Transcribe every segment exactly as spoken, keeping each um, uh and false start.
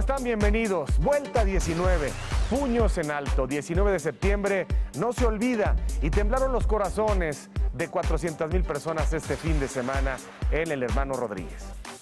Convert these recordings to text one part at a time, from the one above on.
están? Bienvenidos. Vuelta diecinueve. Puños en alto. diecinueve de septiembre no se olvida y temblaron los corazones de cuatrocientas mil personas este fin de semana en el Hermano Rodríguez.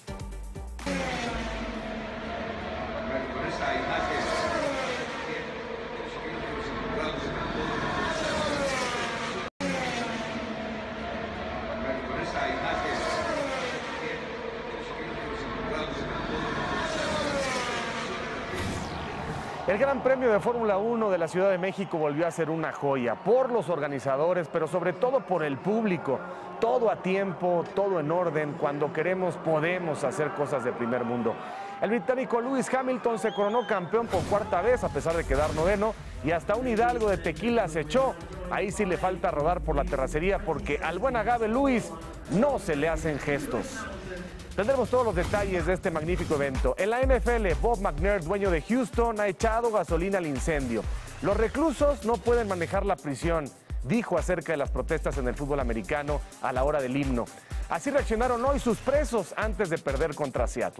El Gran Premio de Fórmula uno de la Ciudad de México volvió a ser una joya por los organizadores, pero sobre todo por el público. Todo a tiempo, todo en orden. Cuando queremos, podemos hacer cosas de primer mundo. El británico Lewis Hamilton se coronó campeón por cuarta vez, a pesar de quedar noveno, y hasta un hidalgo de tequila se echó. Ahí sí le falta rodar por la terracería, porque al buen agave Lewis no se le hacen gestos. Tendremos todos los detalles de este magnífico evento. En la N F L, Bob McNair, dueño de Houston, ha echado gasolina al incendio. Los reclusos no pueden manejar la prisión, dijo acerca de las protestas en el fútbol americano a la hora del himno. Así reaccionaron hoy sus presos antes de perder contra Seattle.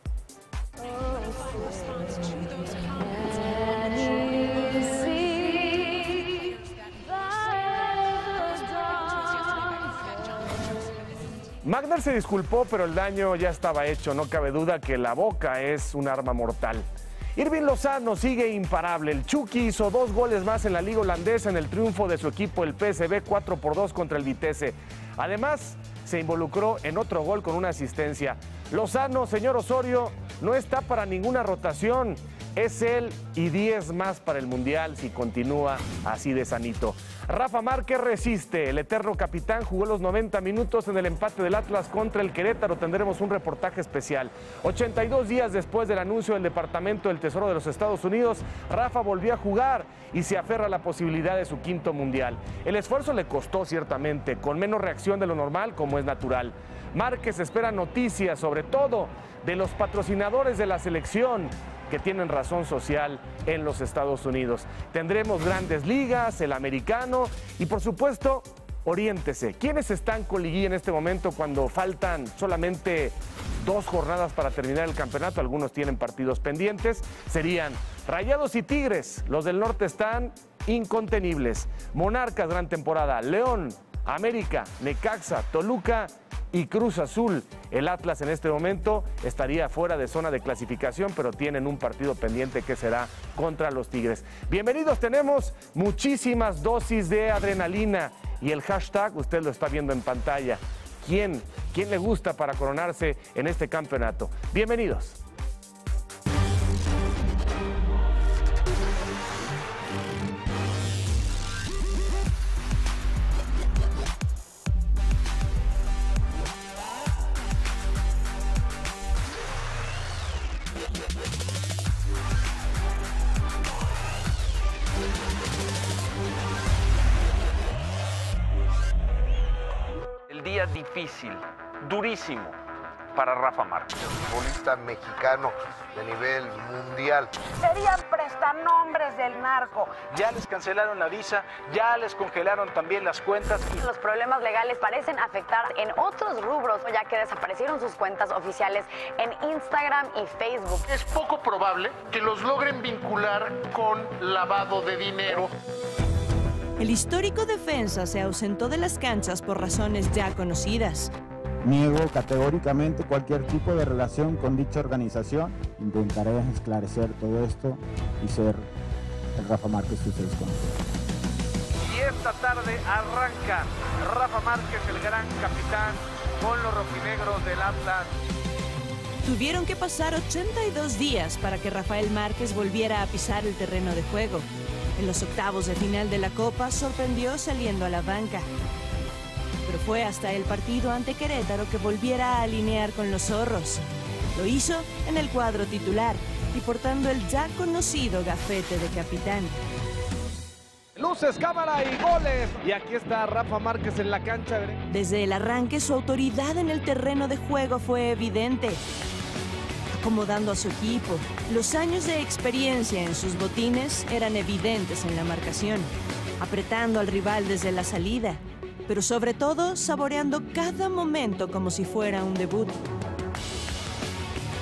McNair se disculpó, pero el daño ya estaba hecho. No cabe duda que la boca es un arma mortal. Irving Lozano sigue imparable. El Chucky hizo dos goles más en la liga holandesa en el triunfo de su equipo, el P S V, cuatro por dos contra el Vitesse. Además, se involucró en otro gol con una asistencia. Lozano, señor Osorio, no está para ninguna rotación. Es él y diez más para el Mundial si continúa así de sanito. Rafa Márquez resiste. El eterno capitán jugó los noventa minutos en el empate del Atlas contra el Querétaro. Tendremos un reportaje especial. ochenta y dos días después del anuncio del Departamento del Tesoro de los Estados Unidos, Rafa volvió a jugar y se aferra a la posibilidad de su quinto Mundial. El esfuerzo le costó ciertamente, con menos reacción de lo normal, como es natural. Márquez espera noticias, sobre todo de los patrocinadores de la selección, que tienen razón social en los Estados Unidos. Tendremos grandes ligas, el americano y, por supuesto, oriéntese. ¿Quiénes están con liguilla en este momento cuando faltan solamente dos jornadas para terminar el campeonato? Algunos tienen partidos pendientes. Serían Rayados y Tigres. Los del norte están incontenibles. Monarcas, gran temporada. León, América, Necaxa, Toluca y Cruz Azul. El Atlas en este momento estaría fuera de zona de clasificación, pero tienen un partido pendiente que será contra los Tigres. Bienvenidos, tenemos muchísimas dosis de adrenalina y el hashtag usted lo está viendo en pantalla. ¿Quién? ¿Quién le gusta para coronarse en este campeonato? Bienvenidos. Día difícil, durísimo para Rafa Márquez. Futbolista mexicano de nivel mundial. Serían prestanombres del narco. Ya les cancelaron la visa, ya les congelaron también las cuentas. Y los problemas legales parecen afectar en otros rubros, ya que desaparecieron sus cuentas oficiales en Instagram y Facebook. Es poco probable que los logren vincular con lavado de dinero. El histórico defensa se ausentó de las canchas por razones ya conocidas. Niego categóricamente cualquier tipo de relación con dicha organización. Intentaré esclarecer todo esto y ser el Rafa Márquez que ustedes conocen. Y esta tarde arranca Rafa Márquez, el gran capitán, con los rojinegros del Atlas. Tuvieron que pasar ochenta y dos días para que Rafael Márquez volviera a pisar el terreno de juego. En los octavos de final de la Copa sorprendió saliendo a la banca. Pero fue hasta el partido ante Querétaro que volviera a alinear con los zorros. Lo hizo en el cuadro titular y portando el ya conocido gafete de capitán. Luces, cámara y goles. Y aquí está Rafa Márquez en la cancha. Desde el arranque su autoridad en el terreno de juego fue evidente. Acomodando a su equipo, los años de experiencia en sus botines eran evidentes en la marcación, apretando al rival desde la salida, pero sobre todo saboreando cada momento como si fuera un debut.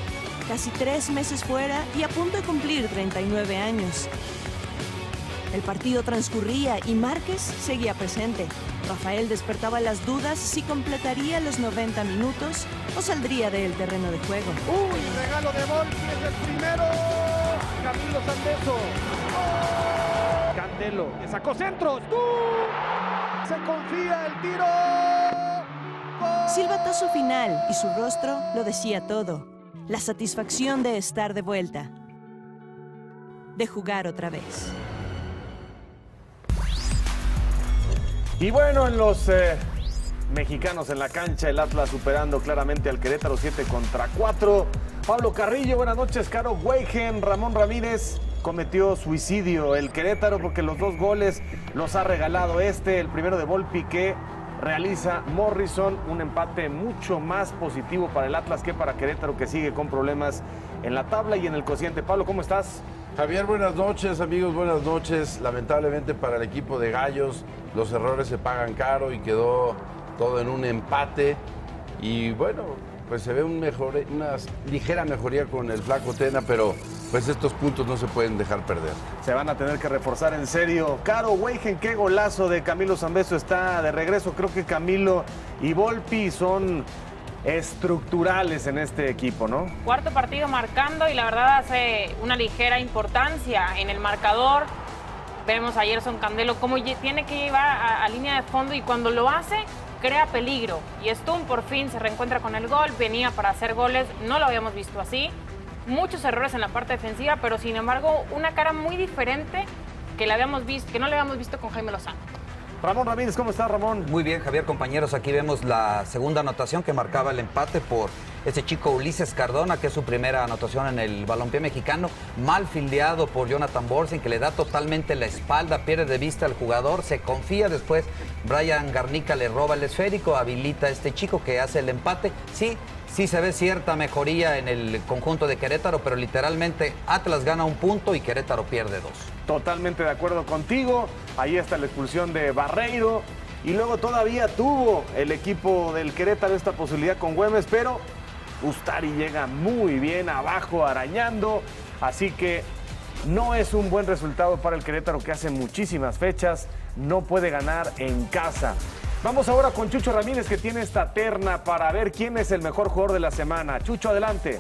casi tres meses fuera y a punto de cumplir treinta y nueve años. El partido transcurría y Márquez seguía presente. Rafael despertaba las dudas si completaría los noventa minutos o saldría del terreno de juego. ¡Uy! Regalo de Volpi, es el primero. Camilo Sandeso. ¡Oh! Candelo, le sacó centros. ¡Uh! Se confía el tiro. ¡Gol! Silbatazo final y su rostro lo decía todo. La satisfacción de estar de vuelta. De jugar otra vez. Y bueno, en los eh, mexicanos en la cancha, el Atlas superando claramente al Querétaro siete contra cuatro. Pablo Carrillo, buenas noches. Caro Weigen, Ramón Ramírez cometió suicidio el Querétaro porque los dos goles los ha regalado este, el primero de Volpi que realiza Morrison, un empate mucho más positivo para el Atlas que para Querétaro, que sigue con problemas en la tabla y en el cociente. Pablo, ¿cómo estás? Javier, buenas noches, amigos, buenas noches. Lamentablemente para el equipo de Gallos, los errores se pagan caro y quedó todo en un empate. Y bueno, pues se ve un mejor, una ligera mejoría con el Flaco Tena, pero pues estos puntos no se pueden dejar perder. Se van a tener que reforzar en serio. Caro Weigen, qué golazo de Camilo Zambeso, está de regreso. Creo que Camilo y Volpi son estructurales en este equipo, ¿no? Cuarto partido marcando y la verdad hace una ligera importancia en el marcador. Vemos a Gerson Candelo cómo tiene que llevar a, a línea de fondo y cuando lo hace crea peligro. Y Stun por fin se reencuentra con el gol, venía para hacer goles, no lo habíamos visto así. Muchos errores en la parte defensiva, pero sin embargo una cara muy diferente que, la habíamos visto, que no le habíamos visto con Jaime Lozano. Ramón Ramírez, ¿cómo estás, Ramón? Muy bien, Javier, compañeros. Aquí vemos la segunda anotación que marcaba el empate por ese chico Ulises Cardona, que es su primera anotación en el balompié mexicano. Mal fildeado por Jonathan Borsin, que le da totalmente la espalda, pierde de vista al jugador, se confía. Después Brian Garnica le roba el esférico, habilita a este chico que hace el empate. Sí, sí se ve cierta mejoría en el conjunto de Querétaro, pero literalmente Atlas gana un punto y Querétaro pierde dos. Totalmente de acuerdo contigo. Ahí está la expulsión de Barreiro. Y luego todavía tuvo el equipo del Querétaro esta posibilidad con Güemes, pero Ustari llega muy bien abajo arañando. Así que no es un buen resultado para el Querétaro, que hace muchísimas fechas no puede ganar en casa. Vamos ahora con Chucho Ramírez, que tiene esta terna para ver quién es el mejor jugador de la semana. Chucho, adelante.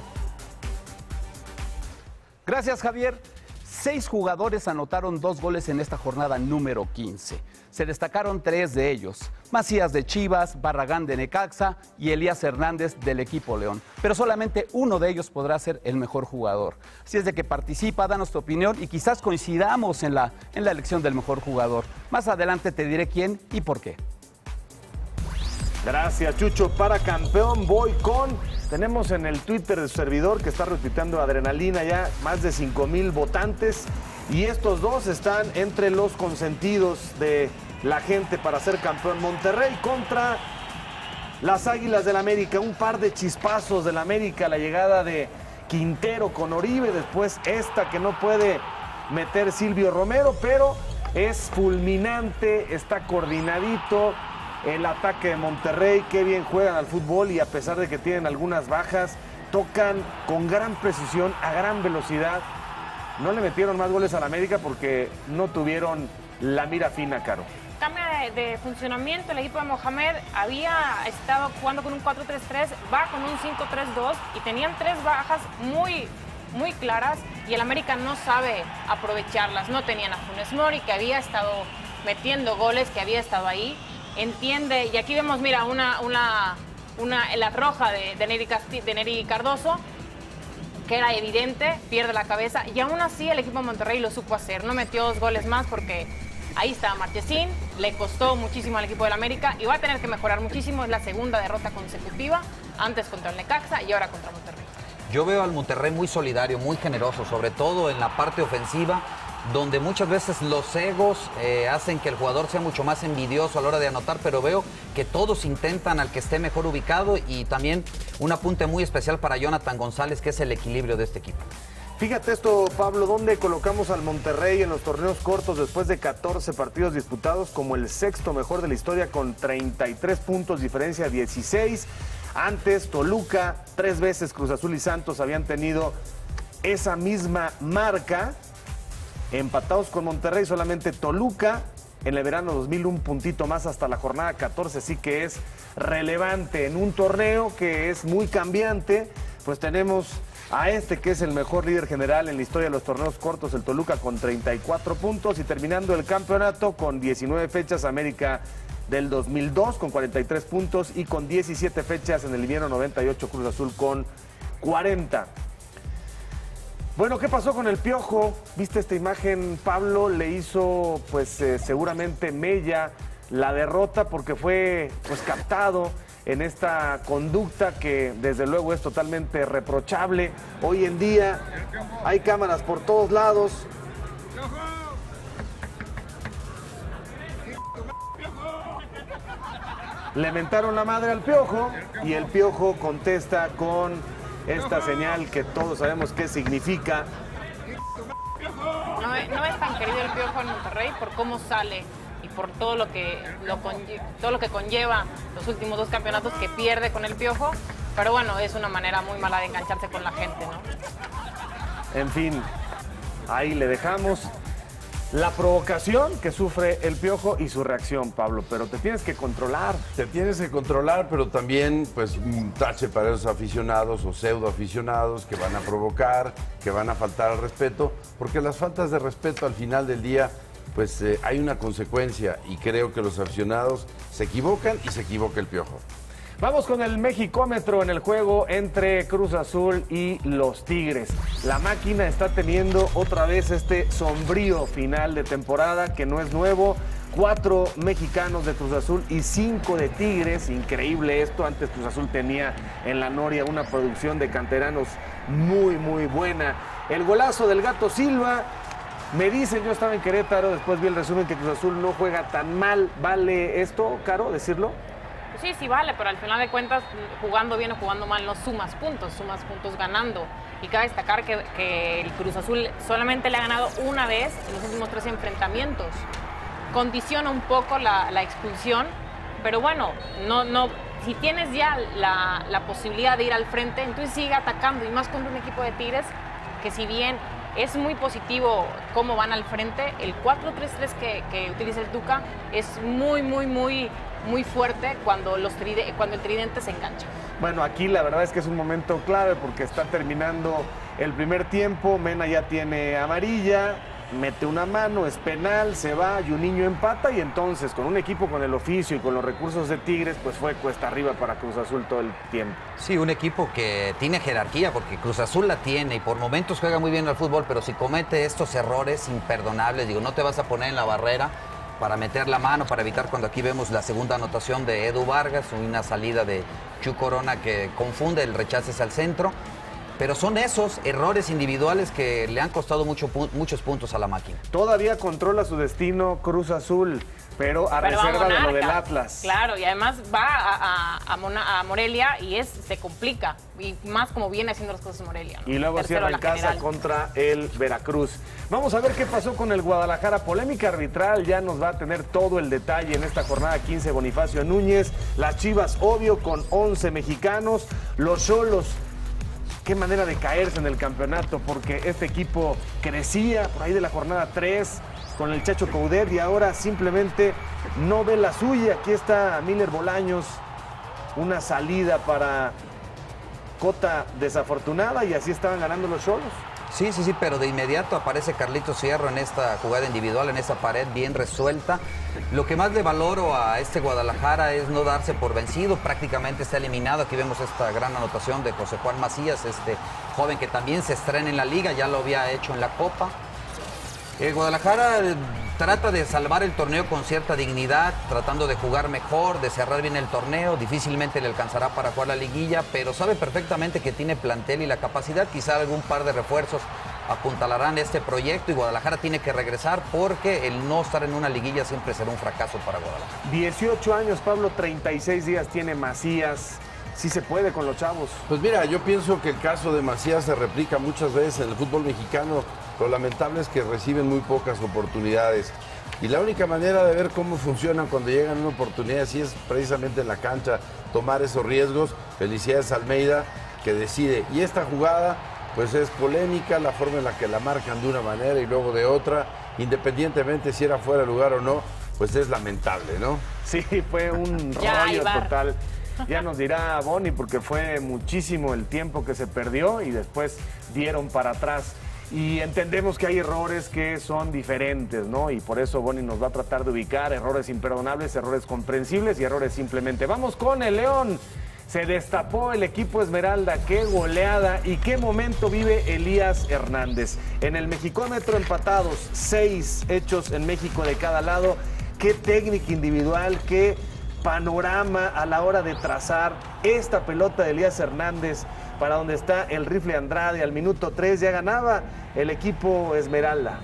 Gracias, Javier. Seis jugadores anotaron dos goles en esta jornada número quince. Se destacaron tres de ellos: Macías de Chivas, Barragán de Necaxa y Elías Hernández del equipo León. Pero solamente uno de ellos podrá ser el mejor jugador. Así es de que participa, danos tu opinión y quizás coincidamos en la, en la elección del mejor jugador. Más adelante te diré quién y por qué. Gracias, Chucho. Para campeón voy con... Tenemos en el Twitter del servidor que está retuiteando Adrenalina ya más de cinco mil votantes. Y estos dos están entre los consentidos de la gente para ser campeón. Monterrey contra las Águilas del América. Un par de chispazos del América. La llegada de Quintero con Oribe. Después esta que no puede meter Silvio Romero, pero es fulminante, está coordinadito. El ataque de Monterrey, qué bien juegan al fútbol y a pesar de que tienen algunas bajas, tocan con gran precisión, a gran velocidad. No le metieron más goles al América porque no tuvieron la mira fina, Caro. Cambio de, de funcionamiento, el equipo de Mohamed había estado jugando con un cuatro tres tres, va con un cinco tres dos y tenían tres bajas muy, muy claras y el América no sabe aprovecharlas. No tenían a Funes Mori, que había estado metiendo goles, que había estado ahí. Entiende, y aquí vemos, mira, una, una, una la roja de, de, Neri Casti, de Neri Cardoso, que era evidente, pierde la cabeza, y aún así el equipo de Monterrey lo supo hacer. No metió dos goles más porque ahí estaba Marchesín, le costó muchísimo al equipo del América y va a tener que mejorar muchísimo. Es la segunda derrota consecutiva, antes contra el Necaxa y ahora contra Monterrey. Yo veo al Monterrey muy solidario, muy generoso, sobre todo en la parte ofensiva, donde muchas veces los egos eh, hacen que el jugador sea mucho más envidioso a la hora de anotar, pero veo que todos intentan al que esté mejor ubicado y también un apunte muy especial para Jonathan González, que es el equilibrio de este equipo. Fíjate esto, Pablo, ¿dónde colocamos al Monterrey en los torneos cortos después de catorce partidos disputados como el sexto mejor de la historia con treinta y tres puntos, diferencia dieciséis? Antes, Toluca, tres veces Cruz Azul y Santos habían tenido esa misma marca. Empatados con Monterrey, solamente Toluca en el verano dos mil, un puntito más hasta la jornada catorce, sí que es relevante en un torneo que es muy cambiante. Pues tenemos a este que es el mejor líder general en la historia de los torneos cortos, el Toluca, con treinta y cuatro puntos, y terminando el campeonato con diecinueve fechas, América del dos mil dos con cuarenta y tres puntos, y con diecisiete fechas en el invierno noventa y ocho, Cruz Azul con cuarenta. Bueno, ¿qué pasó con el Piojo? ¿Viste esta imagen, Pablo? Le hizo, pues, eh, seguramente mella la derrota porque fue, pues, captado en esta conducta que, desde luego, es totalmente reprochable. Hoy en día hay cámaras por todos lados. Le mentaron la madre al Piojo y el Piojo contesta con esta señal que todos sabemos qué significa. No, no es tan querido el Piojo en Monterrey por cómo sale y por todo lo que lo conlle, todo lo que conlleva los últimos dos campeonatos que pierde con el Piojo, pero bueno, es una manera muy mala de engancharse con la gente, ¿no? En fin, ahí le dejamos la provocación que sufre el Piojo y su reacción, Pablo, pero te tienes que controlar. Te tienes que controlar, pero también, pues, un tache para esos aficionados o pseudo aficionados que van a provocar, que van a faltar al respeto, porque las faltas de respeto al final del día, pues, eh, hay una consecuencia, y creo que los aficionados se equivocan y se equivoca el Piojo. Vamos con el Mexicómetro en el juego entre Cruz Azul y los Tigres. La máquina está teniendo otra vez este sombrío final de temporada que no es nuevo. Cuatro mexicanos de Cruz Azul y cinco de Tigres. Increíble esto. Antes Cruz Azul tenía en la Noria una producción de canteranos muy, muy buena. El golazo del Gato Silva. Me dicen, yo estaba en Querétaro, después vi el resumen, que Cruz Azul no juega tan mal. ¿Vale esto, Caro, decirlo? Sí, sí vale, pero al final de cuentas, jugando bien o jugando mal, no sumas puntos, sumas puntos ganando. Y cabe destacar que, que el Cruz Azul solamente le ha ganado una vez en los últimos tres enfrentamientos. Condiciona un poco la, la expulsión, pero bueno, no, no, si tienes ya la, la posibilidad de ir al frente, entonces sigue atacando, y más contra un equipo de Tigres que, si bien es muy positivo cómo van al frente, el cuatro tres tres que, que utiliza el Tuca es muy, muy, muy... muy fuerte cuando, los tride, cuando el tridente se engancha. Bueno, aquí la verdad es que es un momento clave porque está terminando el primer tiempo, Mena ya tiene amarilla, mete una mano, es penal, se va, Juninho empata, y entonces con un equipo con el oficio y con los recursos de Tigres, pues fue cuesta arriba para Cruz Azul todo el tiempo. Sí, un equipo que tiene jerarquía, porque Cruz Azul la tiene y por momentos juega muy bien al fútbol, pero si comete estos errores imperdonables, digo, no te vas a poner en la barrera para meter la mano, para evitar, cuando aquí vemos la segunda anotación de Edu Vargas, una salida de Chu Corona que confunde, el rechace al centro, pero son esos errores individuales que le han costado mucho, muchos puntos a la máquina. Todavía controla su destino Cruz Azul, pero a pero reserva de lo del Atlas. Claro, y además va a, a, a, Mona, a Morelia y es, se complica, y más como viene haciendo las cosas Morelia, ¿no? Y luego cierra en casa general contra el Veracruz. Vamos a ver qué pasó con el Guadalajara. Polémica arbitral, ya nos va a tener todo el detalle en esta jornada quince Bonifacio Núñez. Las Chivas, obvio, con once mexicanos. Los Xolos, qué manera de caerse en el campeonato, porque este equipo crecía por ahí de la jornada tres con el Chacho Coudet y ahora simplemente no ve la suya. Aquí está Miller Bolaños, una salida para Cota desafortunada, y así estaban ganando los Xolos. Sí, sí, sí, pero de inmediato aparece Carlitos Fierro en esta jugada individual, en esa pared bien resuelta. Lo que más le valoro a este Guadalajara es no darse por vencido, prácticamente está eliminado. Aquí vemos esta gran anotación de José Juan Macías, este joven que también se estrena en la liga, ya lo había hecho en la Copa. El Guadalajara trata de salvar el torneo con cierta dignidad, tratando de jugar mejor, de cerrar bien el torneo. Difícilmente le alcanzará para jugar la liguilla, pero sabe perfectamente que tiene plantel y la capacidad. Quizá algún par de refuerzos apuntalarán este proyecto, y Guadalajara tiene que regresar, porque el no estar en una liguilla siempre será un fracaso para Guadalajara. dieciocho años, Pablo, treinta y seis días tiene Macías. Sí se puede con los chavos. Pues mira, yo pienso que el caso de Macías se replica muchas veces en el fútbol mexicano. Lo lamentable es que reciben muy pocas oportunidades. Y la única manera de ver cómo funcionan cuando llegan una oportunidad así es precisamente en la cancha. tomar esos riesgos. Felicidades a Almeida, que decide. Y esta jugada, pues es polémica, la forma en la que la marcan de una manera y luego de otra, independientemente si era fuera de lugar o no, pues es lamentable, ¿no? Sí, fue un rollo total. Ya nos dirá Bonnie, porque fue muchísimo el tiempo que se perdió y después dieron para atrás. Y entendemos que hay errores que son diferentes, ¿no? Y por eso Bonnie nos va a tratar de ubicar errores imperdonables, errores comprensibles y errores simplemente. Vamos con el León. Se destapó el equipo Esmeralda, qué goleada y qué momento vive Elías Hernández. En el Mexicómetro empatados, seis hechos en México de cada lado. Qué técnica individual, qué panorama a la hora de trazar esta pelota de Elías Hernández para donde está el rifle Andrade. Al minuto tres ya ganaba el equipo Esmeralda.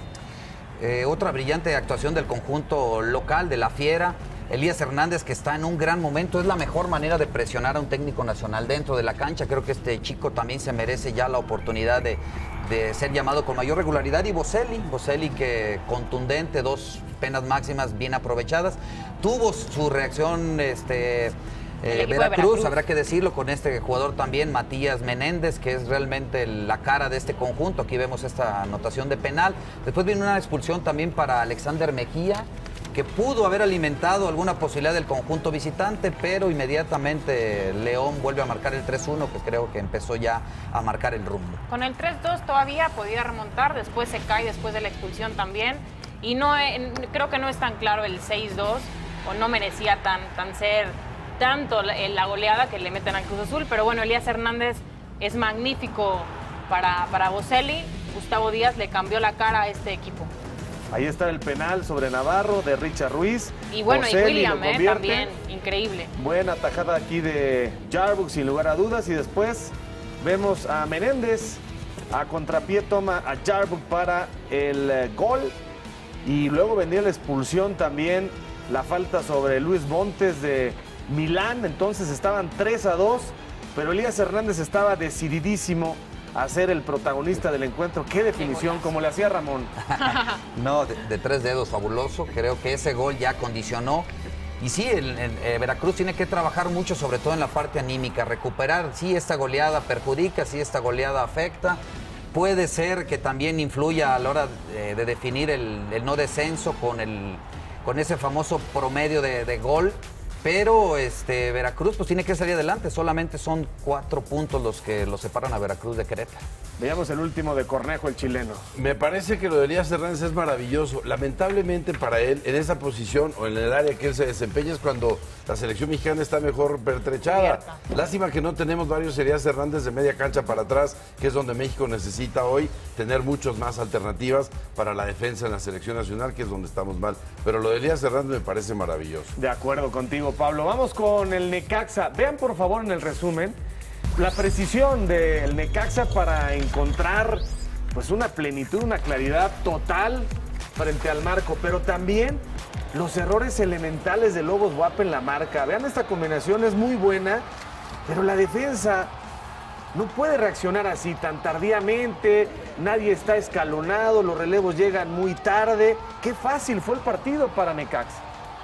Eh, otra brillante actuación del conjunto local de la Fiera. Elías Hernández, que está en un gran momento, es la mejor manera de presionar a un técnico nacional dentro de la cancha. Creo que este chico también se merece ya la oportunidad de, de ser llamado con mayor regularidad. Y Boselli, Boselli que contundente, dos penas máximas bien aprovechadas. Tuvo su reacción este, eh, Veracruz, Veracruz, habrá que decirlo, con este jugador también, Matías Menéndez, que es realmente la cara de este conjunto. Aquí vemos esta anotación de penal. Después viene una expulsión también para Alexander Mejía, que pudo haber alimentado alguna posibilidad del conjunto visitante, pero inmediatamente León vuelve a marcar el tres uno, que creo que empezó ya a marcar el rumbo. Con el tres dos todavía podía remontar, después se cae después de la expulsión también, y no creo que no es tan claro el seis dos, o no merecía tan, tan ser tanto la, la goleada que le meten al Cruz Azul, pero bueno, Elías Hernández es magnífico para, para Boselli. Gustavo Díaz le cambió la cara a este equipo. Ahí está el penal sobre Navarro de Richard Ruiz. Y bueno, Boselli y William, eh, también, increíble. Buena tajada aquí de Jarbuck, sin lugar a dudas. Y después vemos a Menéndez, a contrapié toma a Jarbuck para el eh, gol. Y luego vendría la expulsión también, la falta sobre Luis Montes de Milán. Entonces estaban tres a dos, pero Elías Hernández estaba decididísimo a ser el protagonista del encuentro. Qué definición, como le hacía Ramón. No, de, de tres dedos, fabuloso. Creo que ese gol ya condicionó. Y sí, el, el, el Veracruz tiene que trabajar mucho, sobre todo en la parte anímica. Recuperar, sí, esta goleada perjudica, sí, esta goleada afecta. Puede ser que también influya a la hora de, de definir el, el no descenso con, el, con ese famoso promedio de, de gol. Pero este, Veracruz pues tiene que salir adelante. Solamente son cuatro puntos los que los separan a Veracruz de Querétaro. Veamos el último de Cornejo, el chileno. Me parece que lo de Elías Hernández es maravilloso. Lamentablemente para él, en esa posición o en el área que él se desempeña es cuando la selección mexicana está mejor pertrechada. Lástima que no tenemos varios Elías Hernández de media cancha para atrás, que es donde México necesita hoy tener muchas más alternativas para la defensa en la selección nacional, que es donde estamos mal. Pero lo de Elías Hernández me parece maravilloso. De acuerdo contigo, Pablo. Vamos con el Necaxa. Vean por favor en el resumen la precisión del Necaxa para encontrar pues una plenitud, una claridad total frente al marco, pero también los errores elementales de Lobos W A P en la marca. Vean, esta combinación es muy buena, pero la defensa no puede reaccionar así tan tardíamente, nadie está escalonado, los relevos llegan muy tarde. Qué fácil fue el partido para Necaxa.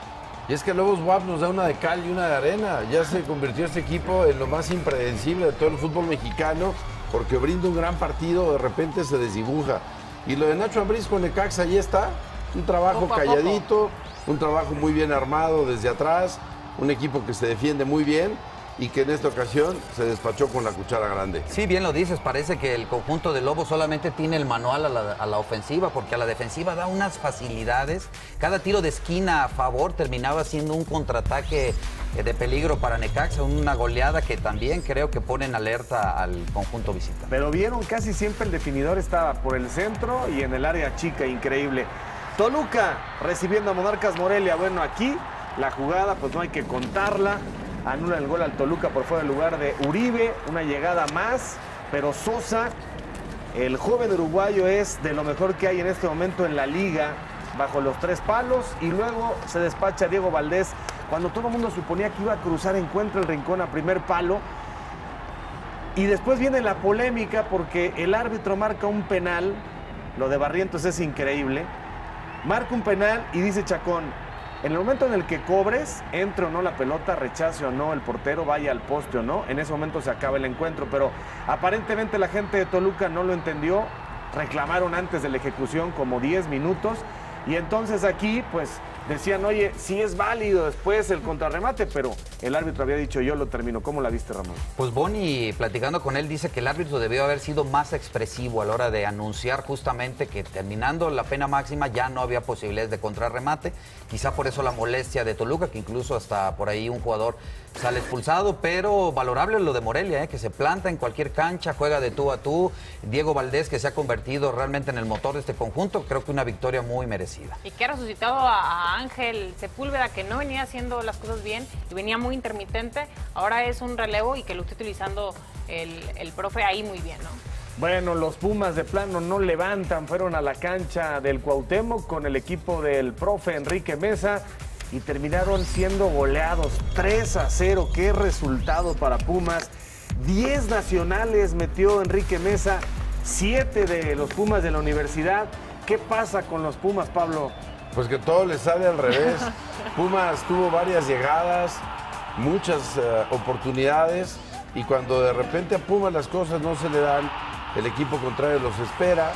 Y es que Lobos W A P nos da una de cal y una de arena. Ya se convirtió este equipo en lo más impredecible de todo el fútbol mexicano, porque brinda un gran partido, de repente se desdibuja. Y lo de Nacho Ambriz con Necaxa, ahí está. Un trabajo poco calladito, poco. Un trabajo muy bien armado desde atrás, un equipo que se defiende muy bien y que en esta ocasión se despachó con la cuchara grande. Sí, bien lo dices, parece que el conjunto de Lobos solamente tiene el manual a la, a la ofensiva, porque a la defensiva da unas facilidades. Cada tiro de esquina a favor terminaba siendo un contraataque de peligro para Necaxa, una goleada que también creo que pone en alerta al conjunto visitante. Pero vieron, casi siempre el definidor estaba por el centro y en el área chica, increíble. Toluca recibiendo a Monarcas Morelia. Bueno, aquí la jugada pues no hay que contarla. Anula el gol al Toluca por fuera del lugar de Uribe, una llegada más, pero Sosa, el joven uruguayo, es de lo mejor que hay en este momento en la liga, bajo los tres palos, y luego se despacha Diego Valdés, cuando todo el mundo suponía que iba a cruzar, encuentra el rincón a primer palo, y después viene la polémica porque el árbitro marca un penal, lo de Barrientos es increíble, marca un penal y dice Chacón, En el momento en el que cobres, entre o no la pelota, rechace o no el portero, vaya al poste o no, en ese momento se acaba el encuentro. Pero aparentemente la gente de Toluca no lo entendió, reclamaron antes de la ejecución como diez minutos. Y entonces aquí, pues, decían, oye, sí es válido después el contrarremate, pero el árbitro había dicho, yo lo termino. ¿Cómo la viste, Ramón? Pues Boni, platicando con él, dice que el árbitro debió haber sido más expresivo a la hora de anunciar justamente que terminando la pena máxima ya no había posibilidades de contrarremate. Quizá por eso la molestia de Toluca, que incluso hasta por ahí un jugador sale expulsado, pero valorable lo de Morelia, ¿eh? Que se planta en cualquier cancha, juega de tú a tú. Diego Valdés, que se ha convertido realmente en el motor de este conjunto, creo que una victoria muy merecida. Y que ha resucitado a, a Ángel Sepúlveda, que no venía haciendo las cosas bien y venía muy intermitente, ahora es un relevo y que lo está utilizando el, el profe ahí muy bien, ¿no? Bueno, los Pumas de plano no levantan, fueron a la cancha del Cuauhtémoc con el equipo del profe Enrique Mesa y terminaron siendo goleados tres a cero. Qué resultado para Pumas. diez nacionales metió Enrique Mesa, siete de los Pumas de la universidad. ¿Qué pasa con los Pumas, Pablo? Pues que todo le sale al revés. Pumas tuvo varias llegadas, muchas uh, oportunidades, y cuando de repente a Pumas las cosas no se le dan, el equipo contrario los espera.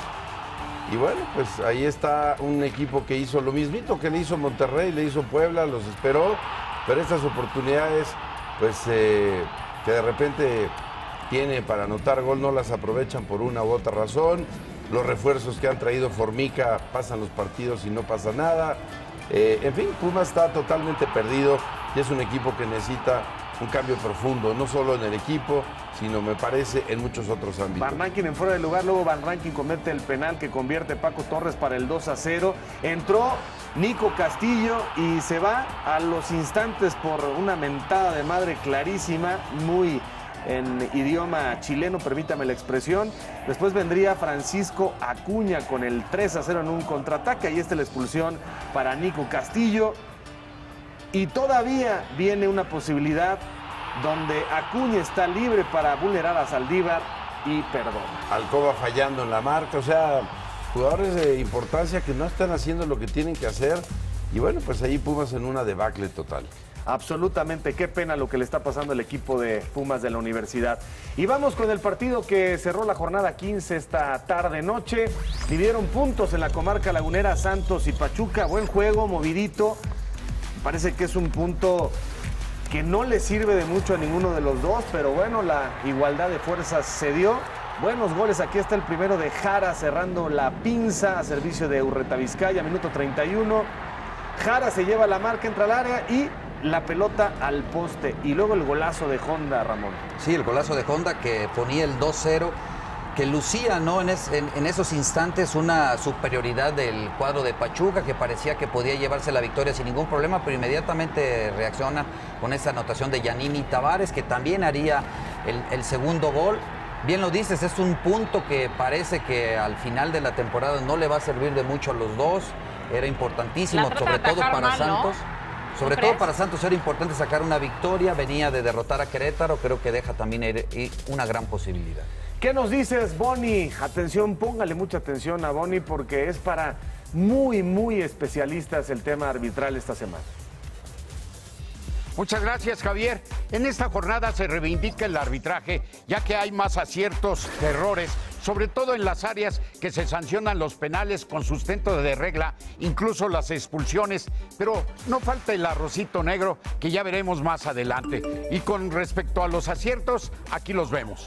Y bueno, pues ahí está un equipo que hizo lo mismito que le hizo Monterrey, le hizo Puebla, los esperó, pero estas oportunidades, pues eh, que de repente tiene para anotar gol, no las aprovechan por una u otra razón. Los refuerzos que han traído Formica, pasan los partidos y no pasa nada. Eh, en fin, Pumas está totalmente perdido y es un equipo que necesita un cambio profundo, no solo en el equipo, sino me parece en muchos otros ámbitos. Van Rankin en fuera de lugar, luego Van Rankin comete el penal que convierte Paco Torres para el dos a cero. Entró Nico Castillo y se va a los instantes por una mentada de madre clarísima, muy en idioma chileno, permítame la expresión. Después vendría Francisco Acuña con el tres a cero en un contraataque. Ahí está la expulsión para Nico Castillo. Y todavía viene una posibilidad donde Acuña está libre para vulnerar a Saldívar y perdón. Alcoba fallando en la marca, o sea, jugadores de importancia que no están haciendo lo que tienen que hacer. Y bueno, pues ahí Pumas en una debacle total. Absolutamente, qué pena lo que le está pasando al equipo de Pumas de la universidad. Y vamos con el partido que cerró la jornada quince esta tarde-noche. Dividieron puntos en la comarca lagunera Santos y Pachuca. Buen juego, movidito. Parece que es un punto que no le sirve de mucho a ninguno de los dos, pero bueno, la igualdad de fuerzas se dio. Buenos goles, aquí está el primero de Jara cerrando la pinza a servicio de Urreta Vizcaya, minuto treinta y uno. Jara se lleva la marca, entra al área y la pelota al poste. Y luego el golazo de Honda, Ramón. Sí, el golazo de Honda que ponía el dos cero, que lucía, ¿no? En, es, en, en esos instantes una superioridad del cuadro de Pachuca, que parecía que podía llevarse la victoria sin ningún problema, pero inmediatamente reacciona con esta anotación de Yanini Tavares, que también haría el, el segundo gol. Bien lo dices, es un punto que parece que al final de la temporada no le va a servir de mucho a los dos. Era importantísimo, sobre todo para mal, Santos. ¿no? Sobre ¿No todo crees? para Santos era importante sacar una victoria, venía de derrotar a Querétaro, creo que deja también una gran posibilidad. ¿Qué nos dices, Boni? Atención, póngale mucha atención a Boni porque es para muy, muy especialistas el tema arbitral esta semana. Muchas gracias, Javier. En esta jornada se reivindica el arbitraje, ya que hay más aciertos que errores, sobre todo en las áreas que se sancionan los penales con sustento de regla, incluso las expulsiones, pero no falta el arrocito negro que ya veremos más adelante. Y con respecto a los aciertos, aquí los vemos.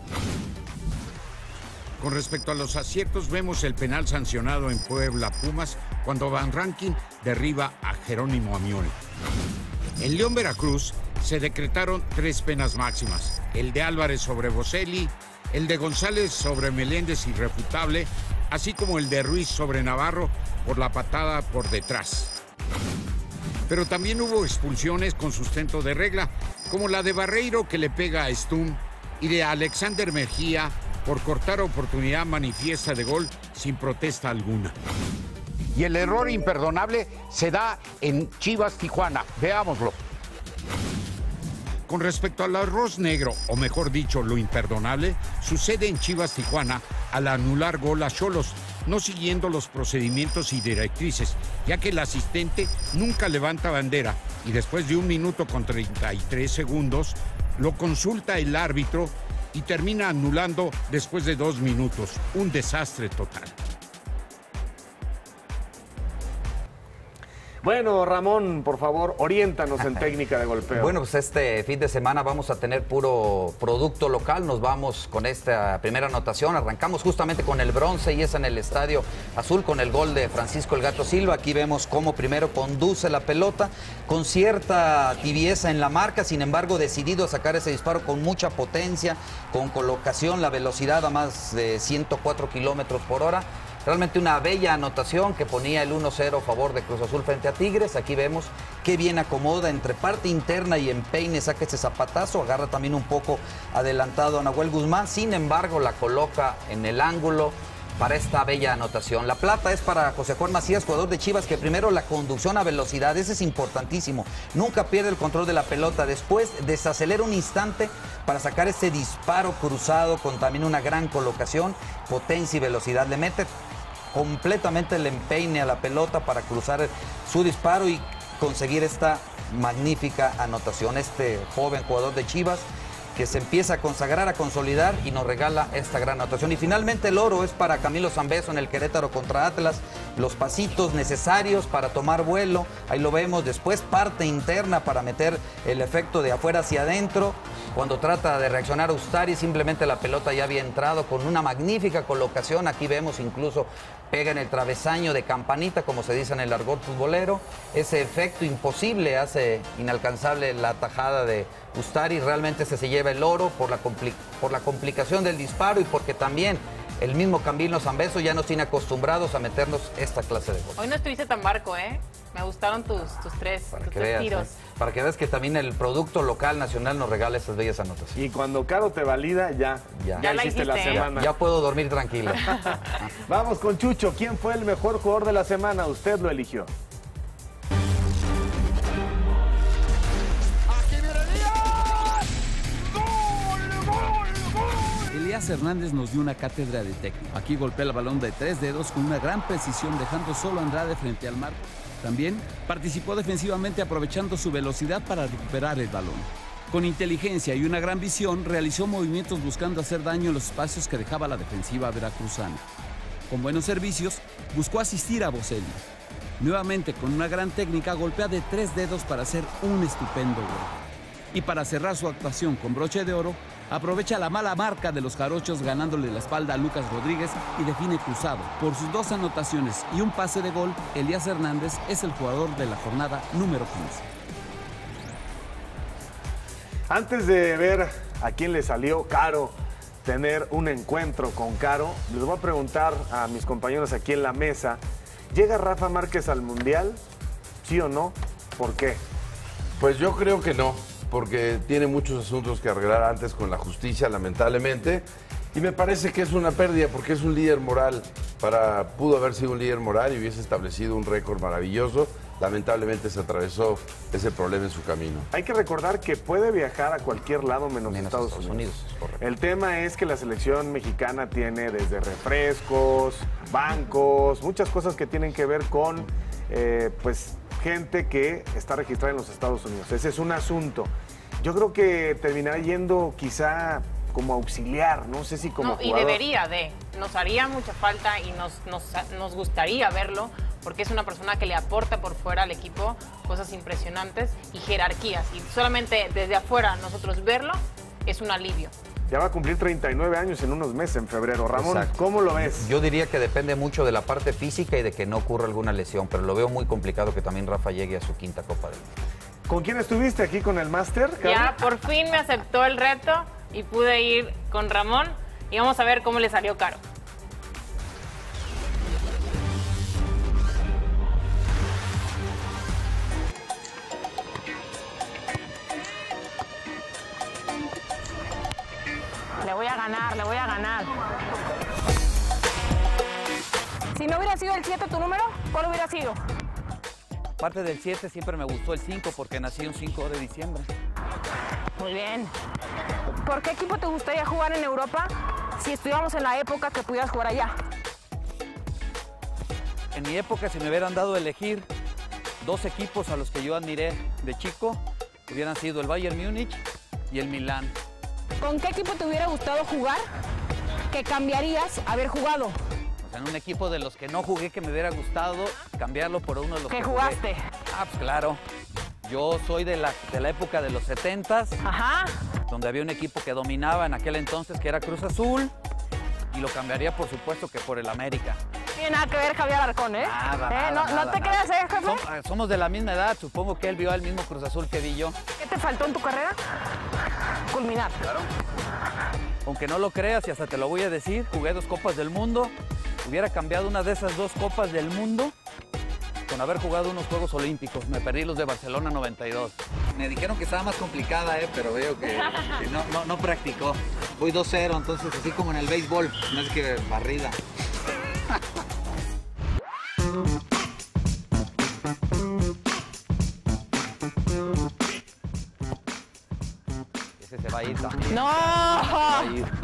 Con respecto a los aciertos, vemos el penal sancionado en Puebla Pumas cuando Van Rankin derriba a Jerónimo Amioni. En León Veracruz se decretaron tres penas máximas: el de Álvarez sobre Boselli, el de González sobre Meléndez irrefutable, así como el de Ruiz sobre Navarro por la patada por detrás. Pero también hubo expulsiones con sustento de regla, como la de Barreiro que le pega a Stum y de Alexander Mejía por cortar oportunidad manifiesta de gol sin protesta alguna. Y el error imperdonable se da en Chivas Tijuana. Veámoslo. Con respecto al arroz negro, o mejor dicho, lo imperdonable, sucede en Chivas Tijuana al anular gol a Xolos, no siguiendo los procedimientos y directrices, ya que el asistente nunca levanta bandera y después de un minuto con treinta y tres segundos lo consulta el árbitro y termina anulando después de dos minutos. Un desastre total. Bueno, Ramón, por favor, oriéntanos en técnica de golpeo. Bueno, pues este fin de semana vamos a tener puro producto local. Nos vamos con esta primera anotación. Arrancamos justamente con el bronce y es en el Estadio Azul con el gol de Francisco El Gato Silva. Aquí vemos cómo primero conduce la pelota con cierta tibieza en la marca, sin embargo decidido a sacar ese disparo con mucha potencia, con colocación, la velocidad a más de ciento cuatro kilómetros por hora. Realmente una bella anotación que ponía el uno cero a favor de Cruz Azul frente a Tigres. Aquí vemos qué bien acomoda entre parte interna y empeine, saca ese zapatazo, agarra también un poco adelantado a Nahuel Guzmán. Sin embargo, la coloca en el ángulo para esta bella anotación. La plata es para José Juan Macías, jugador de Chivas, que primero la conducción a velocidad, ese es importantísimo. Nunca pierde el control de la pelota. Después desacelera un instante para sacar ese disparo cruzado con también una gran colocación, potencia y velocidad. Le mete completamente el empeine a la pelota para cruzar su disparo y conseguir esta magnífica anotación. Este joven jugador de Chivas que se empieza a consagrar, a consolidar y nos regala esta gran anotación. Y finalmente el oro es para Camilo Zambeso en el Querétaro contra Atlas. Los pasitos necesarios para tomar vuelo, ahí lo vemos. Después parte interna para meter el efecto de afuera hacia adentro. Cuando trata de reaccionar Ustari, simplemente la pelota ya había entrado con una magnífica colocación. Aquí vemos incluso pega en el travesaño de campanita, como se dice en el argot futbolero. Ese efecto imposible hace inalcanzable la tajada de Ustari. Realmente se se lleva el oro por la, compli por la complicación del disparo y porque también el mismo Camilo Zambeso ya nos tiene acostumbrados a meternos esta clase de gol. Hoy no estuviste tan barco, ¿eh? Me gustaron tus, tus tres, para tus que tres veas, tiros. ¿eh? Para que veas que también el producto local nacional nos regala esas bellas anotaciones. Y cuando Caro te valida, ya, ya, ya, ya hiciste la, hiciste, la semana. Ya, ya puedo dormir tranquila. Vamos con Chucho. ¿Quién fue el mejor jugador de la semana? Usted lo eligió. Elías Hernández nos dio una cátedra de técnica. Aquí golpea el balón de tres dedos con una gran precisión, dejando solo a Andrade frente al marco. También participó defensivamente aprovechando su velocidad para recuperar el balón. Con inteligencia y una gran visión, realizó movimientos buscando hacer daño en los espacios que dejaba la defensiva veracruzana. Con buenos servicios, buscó asistir a Boselli. Nuevamente, con una gran técnica, golpea de tres dedos para hacer un estupendo gol. Y para cerrar su actuación con broche de oro, aprovecha la mala marca de los jarochos ganándole la espalda a Lucas Rodríguez y define cruzado. Por sus dos anotaciones y un pase de gol, Elías Hernández es el jugador de la jornada número quince. Antes de ver a quién le salió caro tener un encuentro con Caro, les voy a preguntar a mis compañeros aquí en la mesa, ¿llega Rafa Márquez al Mundial? ¿Sí o no? ¿Por qué? Pues yo creo que no, porque tiene muchos asuntos que arreglar antes con la justicia, lamentablemente, y me parece que es una pérdida porque es un líder moral. Para, pudo haber sido un líder moral y hubiese establecido un récord maravilloso. Lamentablemente se atravesó ese problema en su camino. Hay que recordar que puede viajar a cualquier lado menos, menos Estados, Estados Unidos. Unidos. El tema es que la selección mexicana tiene desde refrescos, bancos, muchas cosas que tienen que ver con eh, pues, gente que está registrada en los Estados Unidos. Ese es un asunto. Yo creo que terminará yendo quizá como auxiliar, no sé si como no, jugador. Y debería de, nos haría mucha falta y nos, nos, nos gustaría verlo, porque es una persona que le aporta por fuera al equipo cosas impresionantes y jerarquías. Y solamente desde afuera nosotros verlo es un alivio. Ya va a cumplir treinta y nueve años en unos meses, en febrero. Ramón, exacto. ¿Cómo lo ves? Yo diría que depende mucho de la parte física y de que no ocurra alguna lesión, pero lo veo muy complicado que también Rafa llegue a su quinta Copa del Mundo. ¿Con quién estuviste aquí con el máster? Ya, por fin me aceptó el reto y pude ir con Ramón y vamos a ver cómo le salió caro. Le voy a ganar, le voy a ganar. Si no hubiera sido el siete tu número, ¿cuál hubiera sido? Aparte del siete, siempre me gustó el cinco porque nací un cinco de diciembre. Muy bien. ¿Por qué equipo te gustaría jugar en Europa si estuviéramos en la época que pudieras jugar allá? en mi época, si me hubieran dado a elegir dos equipos a los que yo admiré de chico, hubieran sido el Bayern Múnich y el Milán. ¿Con qué equipo te hubiera gustado jugar que cambiarías haber jugado? O sea, en un equipo de los que no jugué que me hubiera gustado cambiarlo por uno de los ¿Qué que jugaste? Jugué. Ah, pues claro. Yo soy de la, de la época de los setentas, Ajá. donde había un equipo que dominaba en aquel entonces, que era Cruz Azul, y lo cambiaría, por supuesto, que por el América. No tiene nada que ver Javier Alarcón, ¿eh? Nada, ¿Eh? nada, ¿No, nada, ¿No te nada. creas, eh, jefe? Som- somos de la misma edad, supongo que él vio el mismo Cruz Azul que vi yo. ¿Qué te faltó en tu carrera? Culminar. Claro. Aunque no lo creas, y hasta te lo voy a decir, jugué dos Copas del Mundo. Hubiera cambiado una de esas dos Copas del Mundo con haber jugado unos Juegos Olímpicos. Me perdí los de Barcelona noventa y dos. Me dijeron que estaba más complicada, eh, pero veo que, que no, no, no practicó. Voy dos cero, entonces así como en el béisbol, no es que barrida. Ese se va a ir también. ¡No! Se va a ir.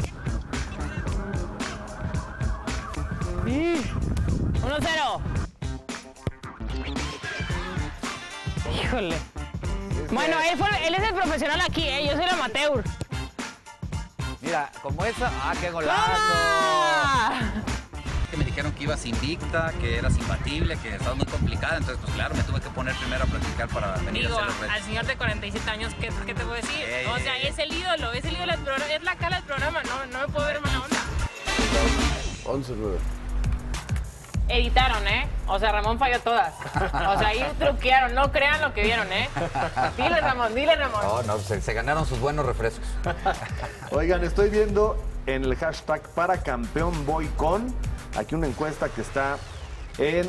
uno cero. Híjole. Bueno, él, fue, él es el profesional aquí, ¿eh? Yo soy el amateur. Mira, como esa, ¡ah, qué golazo! ¡Ah! Que me dijeron que ibas invicta, que eras imbatible, que estabas muy complicada, entonces pues claro, me tuve que poner primero a practicar para venir Digo, a hacer los retos. al señor de cuarenta y siete años, ¿qué, qué te puedo decir? Ey, o sea, ey, es el ídolo, es el ídolo del programa, es la cara del programa, no, no me puedo ver mala onda. once nueve. Editaron, ¿eh? O sea, Ramón falló todas. O sea, ahí truquearon, no crean lo que vieron, ¿eh? Dile, Ramón, dile, Ramón. No, no, se, se ganaron sus buenos refrescos. Oigan, estoy viendo en el hashtag para campeón voy con, aquí una encuesta que está en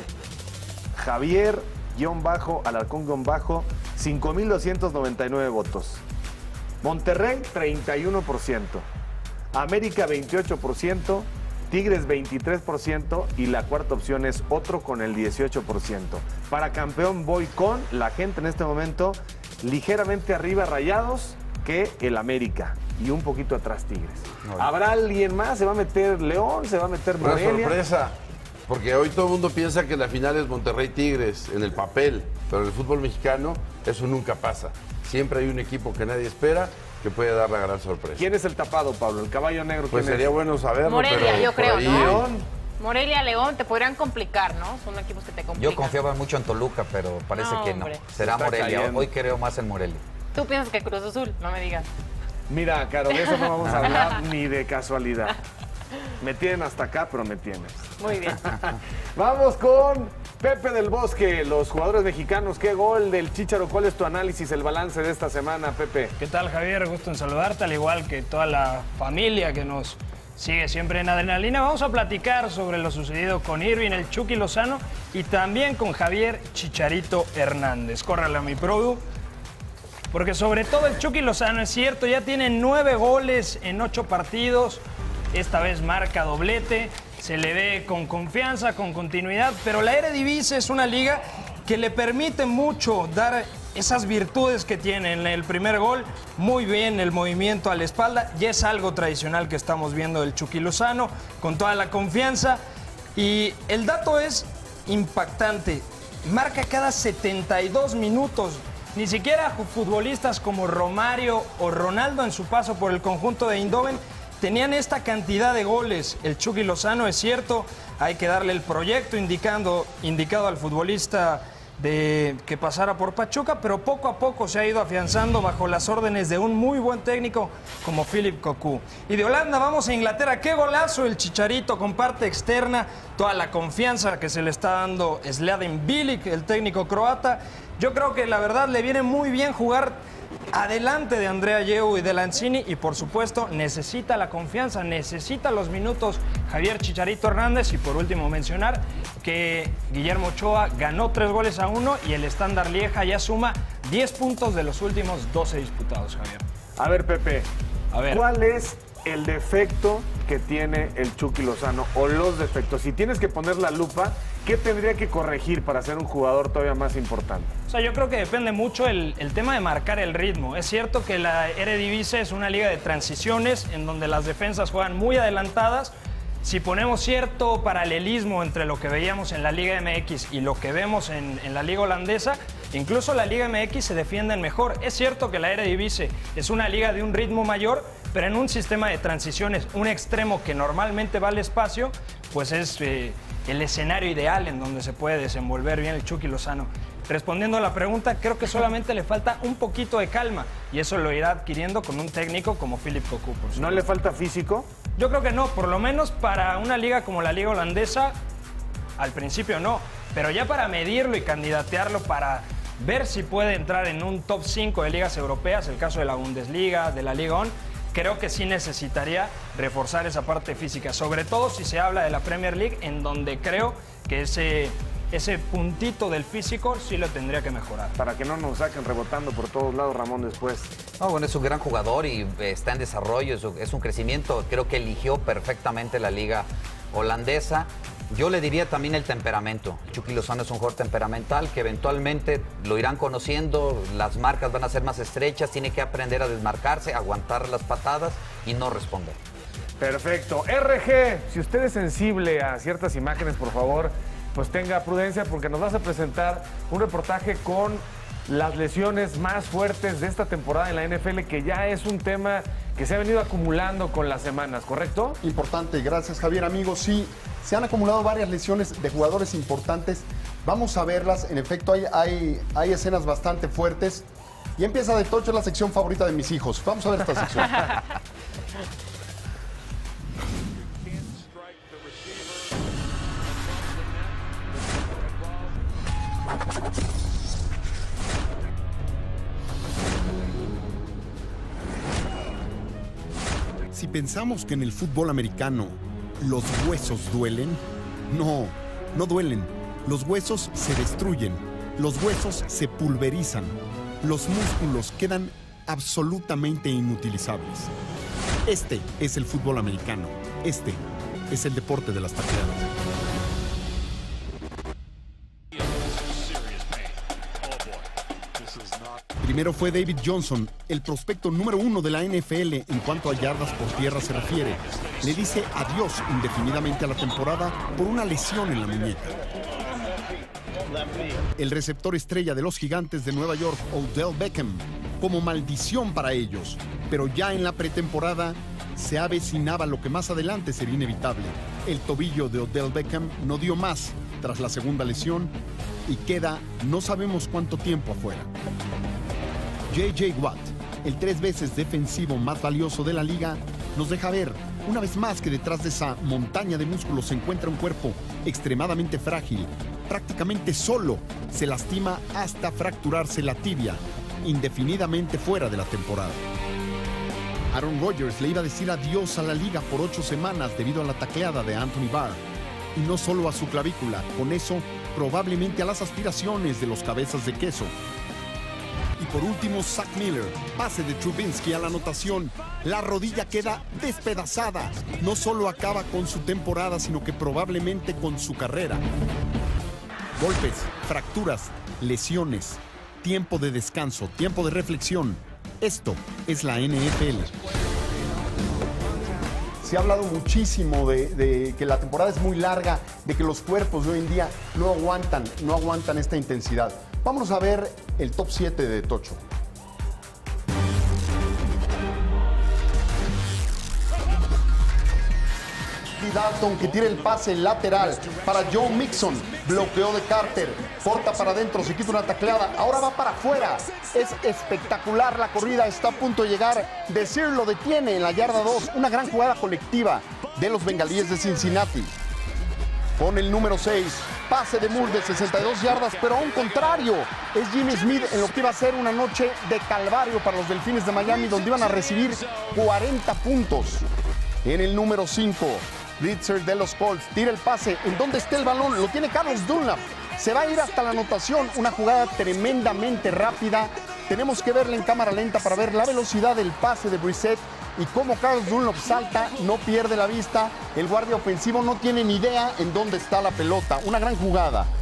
Javier guión bajo, Alarcón guión bajo, cinco mil doscientos noventa y nueve votos. Monterrey, treinta y uno por ciento. América, veintiocho por ciento. Tigres, veintitrés por ciento. Y la cuarta opción es otro con el dieciocho por ciento. Para campeón voy con, la gente en este momento ligeramente arriba Rayados que el América. Y un poquito atrás Tigres. No, ¿Habrá alguien más? ¿Se va a meter León? ¿Se va a meter Una Morelia? sorpresa, porque hoy todo el mundo piensa que la final es Monterrey-Tigres en el papel, pero en el fútbol mexicano eso nunca pasa. Siempre hay un equipo que nadie espera que puede dar la gran sorpresa. ¿Quién es el tapado, Pablo? ¿El caballo negro? Pues ¿quién sería es? bueno saberlo, Morelia, pero yo por creo, ahí- ¿no? León. Morelia, León, te podrían complicar, ¿no? Son equipos que te complican. Yo confiaba mucho en Toluca, pero parece No, que no. hombre. Será Está Morelia. cayendo. Hoy creo más en Morelia. Tú piensas que Cruz Azul, no me digas. Mira, Caro, de eso no vamos a hablar ni de casualidad. Me tienen hasta acá, pero me tienen. Muy bien. Vamos con Pepe del Bosque, los jugadores mexicanos. ¿Qué gol del Chícharo? ¿Cuál es tu análisis, el balance de esta semana, Pepe? ¿Qué tal, Javier? Gusto en saludarte, al igual que toda la familia que nos sigue siempre en Adrenalina. Vamos a platicar sobre lo sucedido con Irving, el Chucky Lozano, y también con Javier Chicharito Hernández. Córrale a mi produ. Porque sobre todo el Chucky Lozano, es cierto, ya tiene nueve goles en ocho partidos. Esta vez marca doblete, se le ve con confianza, con continuidad, pero la Eredivisie es una liga que le permite mucho dar esas virtudes que tiene. En el primer gol, muy bien el movimiento a la espalda, ya es algo tradicional que estamos viendo del Chucky Lozano, con toda la confianza. Y el dato es impactante, marca cada setenta y dos minutos. Ni siquiera futbolistas como Romario o Ronaldo en su paso por el conjunto de Eindhoven tenían esta cantidad de goles. El Chucky Lozano, es cierto, hay que darle el proyecto indicando, indicado al futbolista de que pasara por Pachuca, pero poco a poco se ha ido afianzando bajo las órdenes de un muy buen técnico como Philip Cocu. Y de Holanda vamos a Inglaterra. ¡Qué golazo el Chicharito con parte externa! Toda la confianza que se le está dando Slaven Bilic, el técnico croata. Yo creo que la verdad le viene muy bien jugar adelante de Andrea Yeu y de Lanzini, y por supuesto necesita la confianza, necesita los minutos Javier Chicharito Hernández. Y por último mencionar que Guillermo Ochoa ganó tres goles a uno y el Standard Lieja ya suma diez puntos de los últimos doce disputados, Javier. A ver, Pepe, A ver. ¿cuál es el defecto que tiene el Chucky Lozano o los defectos? Si tienes que poner la lupa, ¿qué tendría que corregir para ser un jugador todavía más importante? O sea, yo creo que depende mucho el, el tema de marcar el ritmo. Es cierto que la Eredivisie es una liga de transiciones en donde las defensas juegan muy adelantadas, si ponemos cierto paralelismo entre lo que veíamos en la Liga M X y lo que vemos en, en la Liga holandesa, incluso la Liga M X se defienden mejor. Es cierto que la Eredivisie es una liga de un ritmo mayor, pero en un sistema de transiciones, un extremo que normalmente va al espacio, pues es eh, el escenario ideal en donde se puede desenvolver bien el Chucky Lozano. Respondiendo a la pregunta, creo que solamente le falta un poquito de calma y eso lo irá adquiriendo con un técnico como Philip Cocu. ¿No le falta físico? Yo creo que no, por lo menos para una liga como la Liga Holandesa, al principio no, pero ya para medirlo y candidatearlo para ver si puede entrar en un top cinco de ligas europeas, el caso de la Bundesliga, de la Liga O N, creo que sí necesitaría reforzar esa parte física, sobre todo si se habla de la Premier League, en donde creo que ese, ese puntito del físico sí lo tendría que mejorar. Para que no nos saquen rebotando por todos lados, Ramón, después. No, bueno, es un gran jugador y está en desarrollo, es un, es un crecimiento. Creo que eligió perfectamente la liga holandesa. Yo le diría también el temperamento. Chucky Lozano es un jugador temperamental que eventualmente lo irán conociendo, las marcas van a ser más estrechas, tiene que aprender a desmarcarse, aguantar las patadas y no responder. Perfecto. R G, si usted es sensible a ciertas imágenes, por favor, pues tenga prudencia porque nos vas a presentar un reportaje con las lesiones más fuertes de esta temporada en la N F L, que ya es un tema que se ha venido acumulando con las semanas, ¿correcto? Importante, gracias Javier. Amigos, sí, se han acumulado varias lesiones de jugadores importantes. Vamos a verlas, en efecto hay, hay, hay escenas bastante fuertes. Y empieza de tocho la sección favorita de mis hijos. Vamos a ver esta sección. Si pensamos que en el fútbol americano los huesos duelen, no, no duelen. Los huesos se destruyen, los huesos se pulverizan, los músculos quedan absolutamente inutilizables. Este es el fútbol americano, este es el deporte de las tacleadas. Primero fue David Johnson, el prospecto número uno de la N F L en cuanto a yardas por tierra se refiere. Le dice adiós indefinidamente a la temporada por una lesión en la muñeca. El receptor estrella de los Gigantes de Nueva York, Odell Beckham, como maldición para ellos. Pero ya en la pretemporada se avecinaba lo que más adelante sería inevitable. El tobillo de Odell Beckham no dio más tras la segunda lesión y queda no sabemos cuánto tiempo afuera. J J Watt, el tres veces defensivo más valioso de la liga, nos deja ver una vez más que detrás de esa montaña de músculos se encuentra un cuerpo extremadamente frágil. Prácticamente solo se lastima hasta fracturarse la tibia, indefinidamente fuera de la temporada. Aaron Rodgers le iba a decir adiós a la liga por ocho semanas debido a la tacleada de Anthony Barr. Y no solo a su clavícula, con eso probablemente a las aspiraciones de los cabezas de queso. Y por último, Zach Miller, pase de Trubinsky a la anotación. La rodilla queda despedazada. No solo acaba con su temporada, sino que probablemente con su carrera. Golpes, fracturas, lesiones, tiempo de descanso, tiempo de reflexión. Esto es la N F L. Se ha hablado muchísimo de, de que la temporada es muy larga, de que los cuerpos de hoy en día no aguantan, no aguantan esta intensidad. Vamos a ver el top siete de Tocho. Dalton que tira el pase lateral para Joe Mixon, bloqueo de Carter, corta para adentro, se quita una tacleada, ahora va para afuera, es espectacular la corrida, está a punto de llegar, Desir lo detiene en la yarda dos, una gran jugada colectiva de los bengalíes de Cincinnati. Con el número seis, pase de Moore de sesenta y dos yardas, pero a un contrario, es Jimmy Smith en lo que iba a ser una noche de calvario para los Delfines de Miami, donde iban a recibir cuarenta puntos. En el número cinco, Blitzer de los Colts, tira el pase, ¿en dónde está el balón? Lo tiene Carlos Dunlap, se va a ir hasta la anotación, una jugada tremendamente rápida, tenemos que verla en cámara lenta para ver la velocidad del pase de Brissett y cómo Carlos Dunlap salta, no pierde la vista, el guardia ofensivo no tiene ni idea en dónde está la pelota, una gran jugada.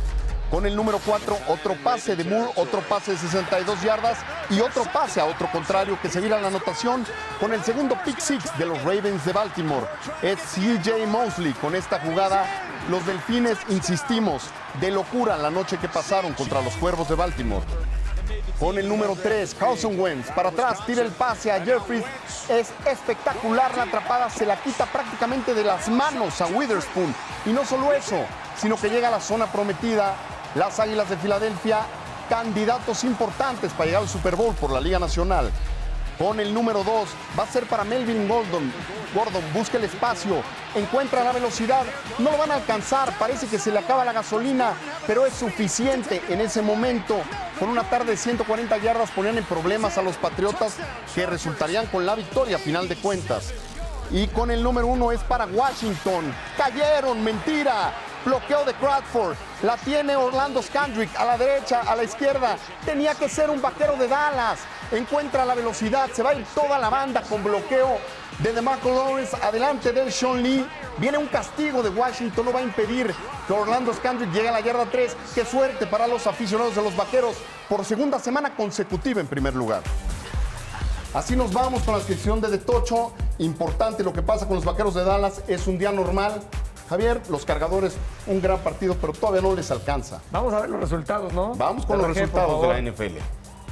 Con el número cuatro, otro pase de Moore, otro pase de sesenta y dos yardas y otro pase a otro contrario que se vira la anotación con el segundo pick six de los Ravens de Baltimore. Es C J Mosley. Con esta jugada, los Delfines, insistimos, de locura la noche que pasaron contra los Cuervos de Baltimore. Con el número tres, Carson Wentz, para atrás, tira el pase a Jeffries. Es espectacular la atrapada, se la quita prácticamente de las manos a Witherspoon. Y no solo eso, sino que llega a la zona prometida. Las Águilas de Filadelfia, candidatos importantes para llegar al Super Bowl por la Liga Nacional. Con el número dos, va a ser para Melvin Gordon. Gordon busca el espacio, encuentra la velocidad, no lo van a alcanzar, parece que se le acaba la gasolina, pero es suficiente en ese momento. Con una tarde de ciento cuarenta yardas ponían en problemas a los Patriotas, que resultarían con la victoria a final de cuentas. Y con el número uno es para Washington. Cayeron, mentira. Bloqueo de Crawford. La tiene Orlando Scandrick a la derecha, a la izquierda. Tenía que ser un vaquero de Dallas. Encuentra la velocidad. Se va a ir toda la banda con bloqueo de DeMarco Lawrence. Adelante del Sean Lee. Viene un castigo de Washington. No va a impedir que Orlando Scandrick llegue a la yarda tres. Qué suerte para los aficionados de los Vaqueros por segunda semana consecutiva en primer lugar. Así nos vamos con la sección de De Tocho. Importante lo que pasa con los Vaqueros de Dallas. Es un día normal. Javier, los Cargadores, un gran partido, pero todavía no les alcanza. Vamos a ver los resultados, ¿no? Vamos con los resultados de la N F L.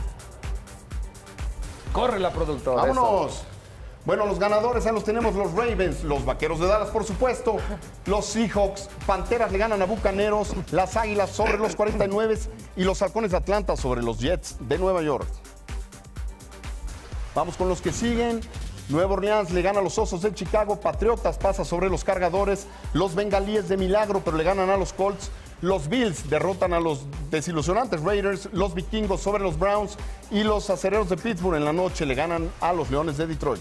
Corre la productora. ¡Vámonos! Eso. Bueno, los ganadores ya los tenemos, los Ravens, los Vaqueros de Dallas, por supuesto, los Seahawks, Panteras le ganan a Bucaneros, las Águilas sobre los cuarenta y nueve y los Halcones de Atlanta sobre los Jets de Nueva York. Vamos con los que siguen. Nueva Orleans le gana a los Osos de Chicago, Patriotas pasa sobre los Cargadores, los Bengalíes de milagro pero le ganan a los Colts, los Bills derrotan a los desilusionantes Raiders, los Vikingos sobre los Browns y los Acereros de Pittsburgh en la noche le ganan a los Leones de Detroit.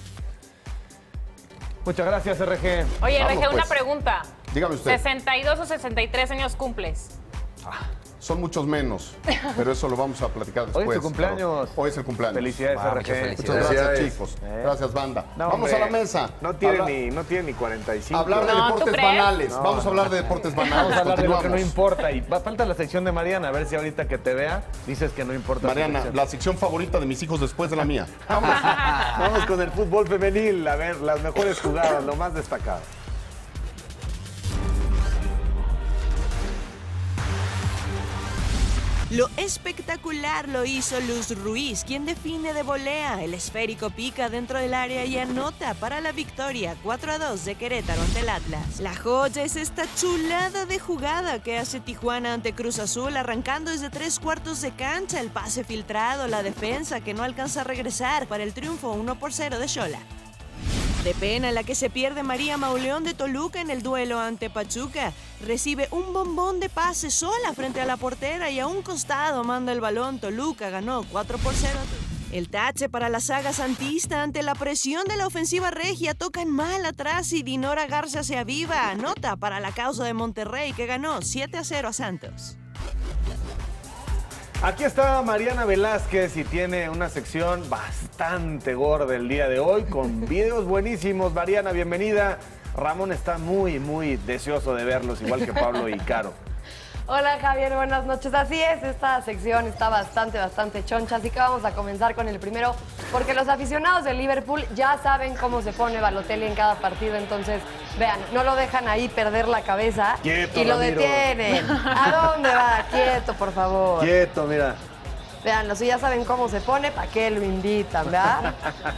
Muchas gracias, R G. Oye, Vamos, R G, pues. una pregunta. Dígame usted. ¿sesenta y dos o sesenta y tres años cumples? Ah, son muchos menos, pero eso lo vamos a platicar después. Hoy es tu cumpleaños. Hoy es el cumpleaños. Felicidades, Ah, R G. muchas Felicidades. Muchas gracias, chicos. Eh. Gracias, banda. No, Vamos hombre, a la mesa. No tiene, Habla- ni, no tiene ni cuarenta y cinco. Hablar de No, ¿tú deportes crees? banales. No, Vamos a hablar de deportes banales. Vamos a hablar de lo que no Continuamos. importa. Y va, falta la sección de Mariana, a ver si ahorita que te vea dices que no importa. Mariana, tu sección. la sección favorita de mis hijos después de la mía. Vamos, vamos con el fútbol femenil, a ver las mejores jugadas, lo más destacado. Lo espectacular lo hizo Luz Ruiz, quien define de volea. El esférico pica dentro del área y anota para la victoria cuatro a dos de Querétaro ante el Atlas. La joya es esta chulada de jugada que hace Tijuana ante Cruz Azul, arrancando desde tres cuartos de cancha, el pase filtrado, la defensa que no alcanza a regresar para el triunfo uno por cero de Xola. De pena la que se pierde María Mauleón de Toluca en el duelo ante Pachuca. Recibe un bombón de pase sola frente a la portera y a un costado manda el balón. Toluca ganó cuatro por cero. El tache para la saga santista ante la presión de la ofensiva regia. Tocan mal atrás y Dinora Garza se aviva. Anota para la causa de Monterrey que ganó siete a cero a Santos. Aquí está Mariana Velázquez y tiene una sección bastante gorda el día de hoy con videos buenísimos. Mariana, bienvenida. Ramón está muy, muy deseoso de verlos, igual que Pablo y Caro. Hola Javier, buenas noches. Así es, esta sección está bastante, bastante choncha, así que vamos a comenzar con el primero, porque los aficionados de Liverpool ya saben cómo se pone Balotelli en cada partido, entonces, vean, no lo dejan ahí perder la cabeza Quieto, y lo Ramiro. detienen. ¿A dónde va? Quieto, por favor. Quieto, mira. Vean, si ya saben cómo se pone, ¿para qué lo invitan, verdad?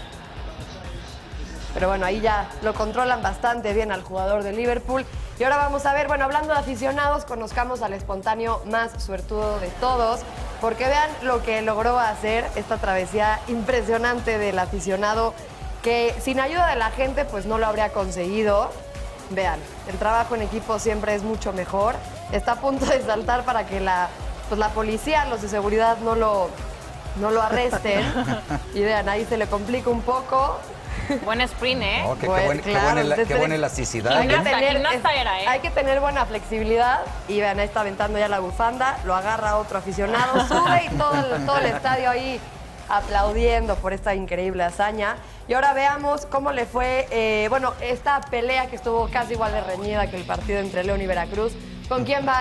Pero bueno, ahí ya lo controlan bastante bien al jugador de Liverpool. Y ahora vamos a ver, bueno, hablando de aficionados, conozcamos al espontáneo más suertudo de todos, porque vean lo que logró hacer esta travesía impresionante del aficionado, que sin ayuda de la gente pues no lo habría conseguido. Vean, el trabajo en equipo siempre es mucho mejor. Está a punto de saltar para que la, pues, la policía, los de seguridad no lo, no lo arresten. Y vean, ahí se le complica un poco. Buen sprint, ¿eh? Oh, qué, qué Pues, buen- qué claro, buena, usted qué buena elasticidad. Hay que, ¿eh? tener, gimnasta era, ¿eh? hay que tener buena flexibilidad. Y vean, ahí está aventando ya la bufanda, lo agarra otro aficionado, sube y todo el, todo el estadio ahí aplaudiendo por esta increíble hazaña. Y ahora veamos cómo le fue, eh, bueno, esta pelea que estuvo casi igual de reñida que el partido entre León y Veracruz. ¿Con quién van?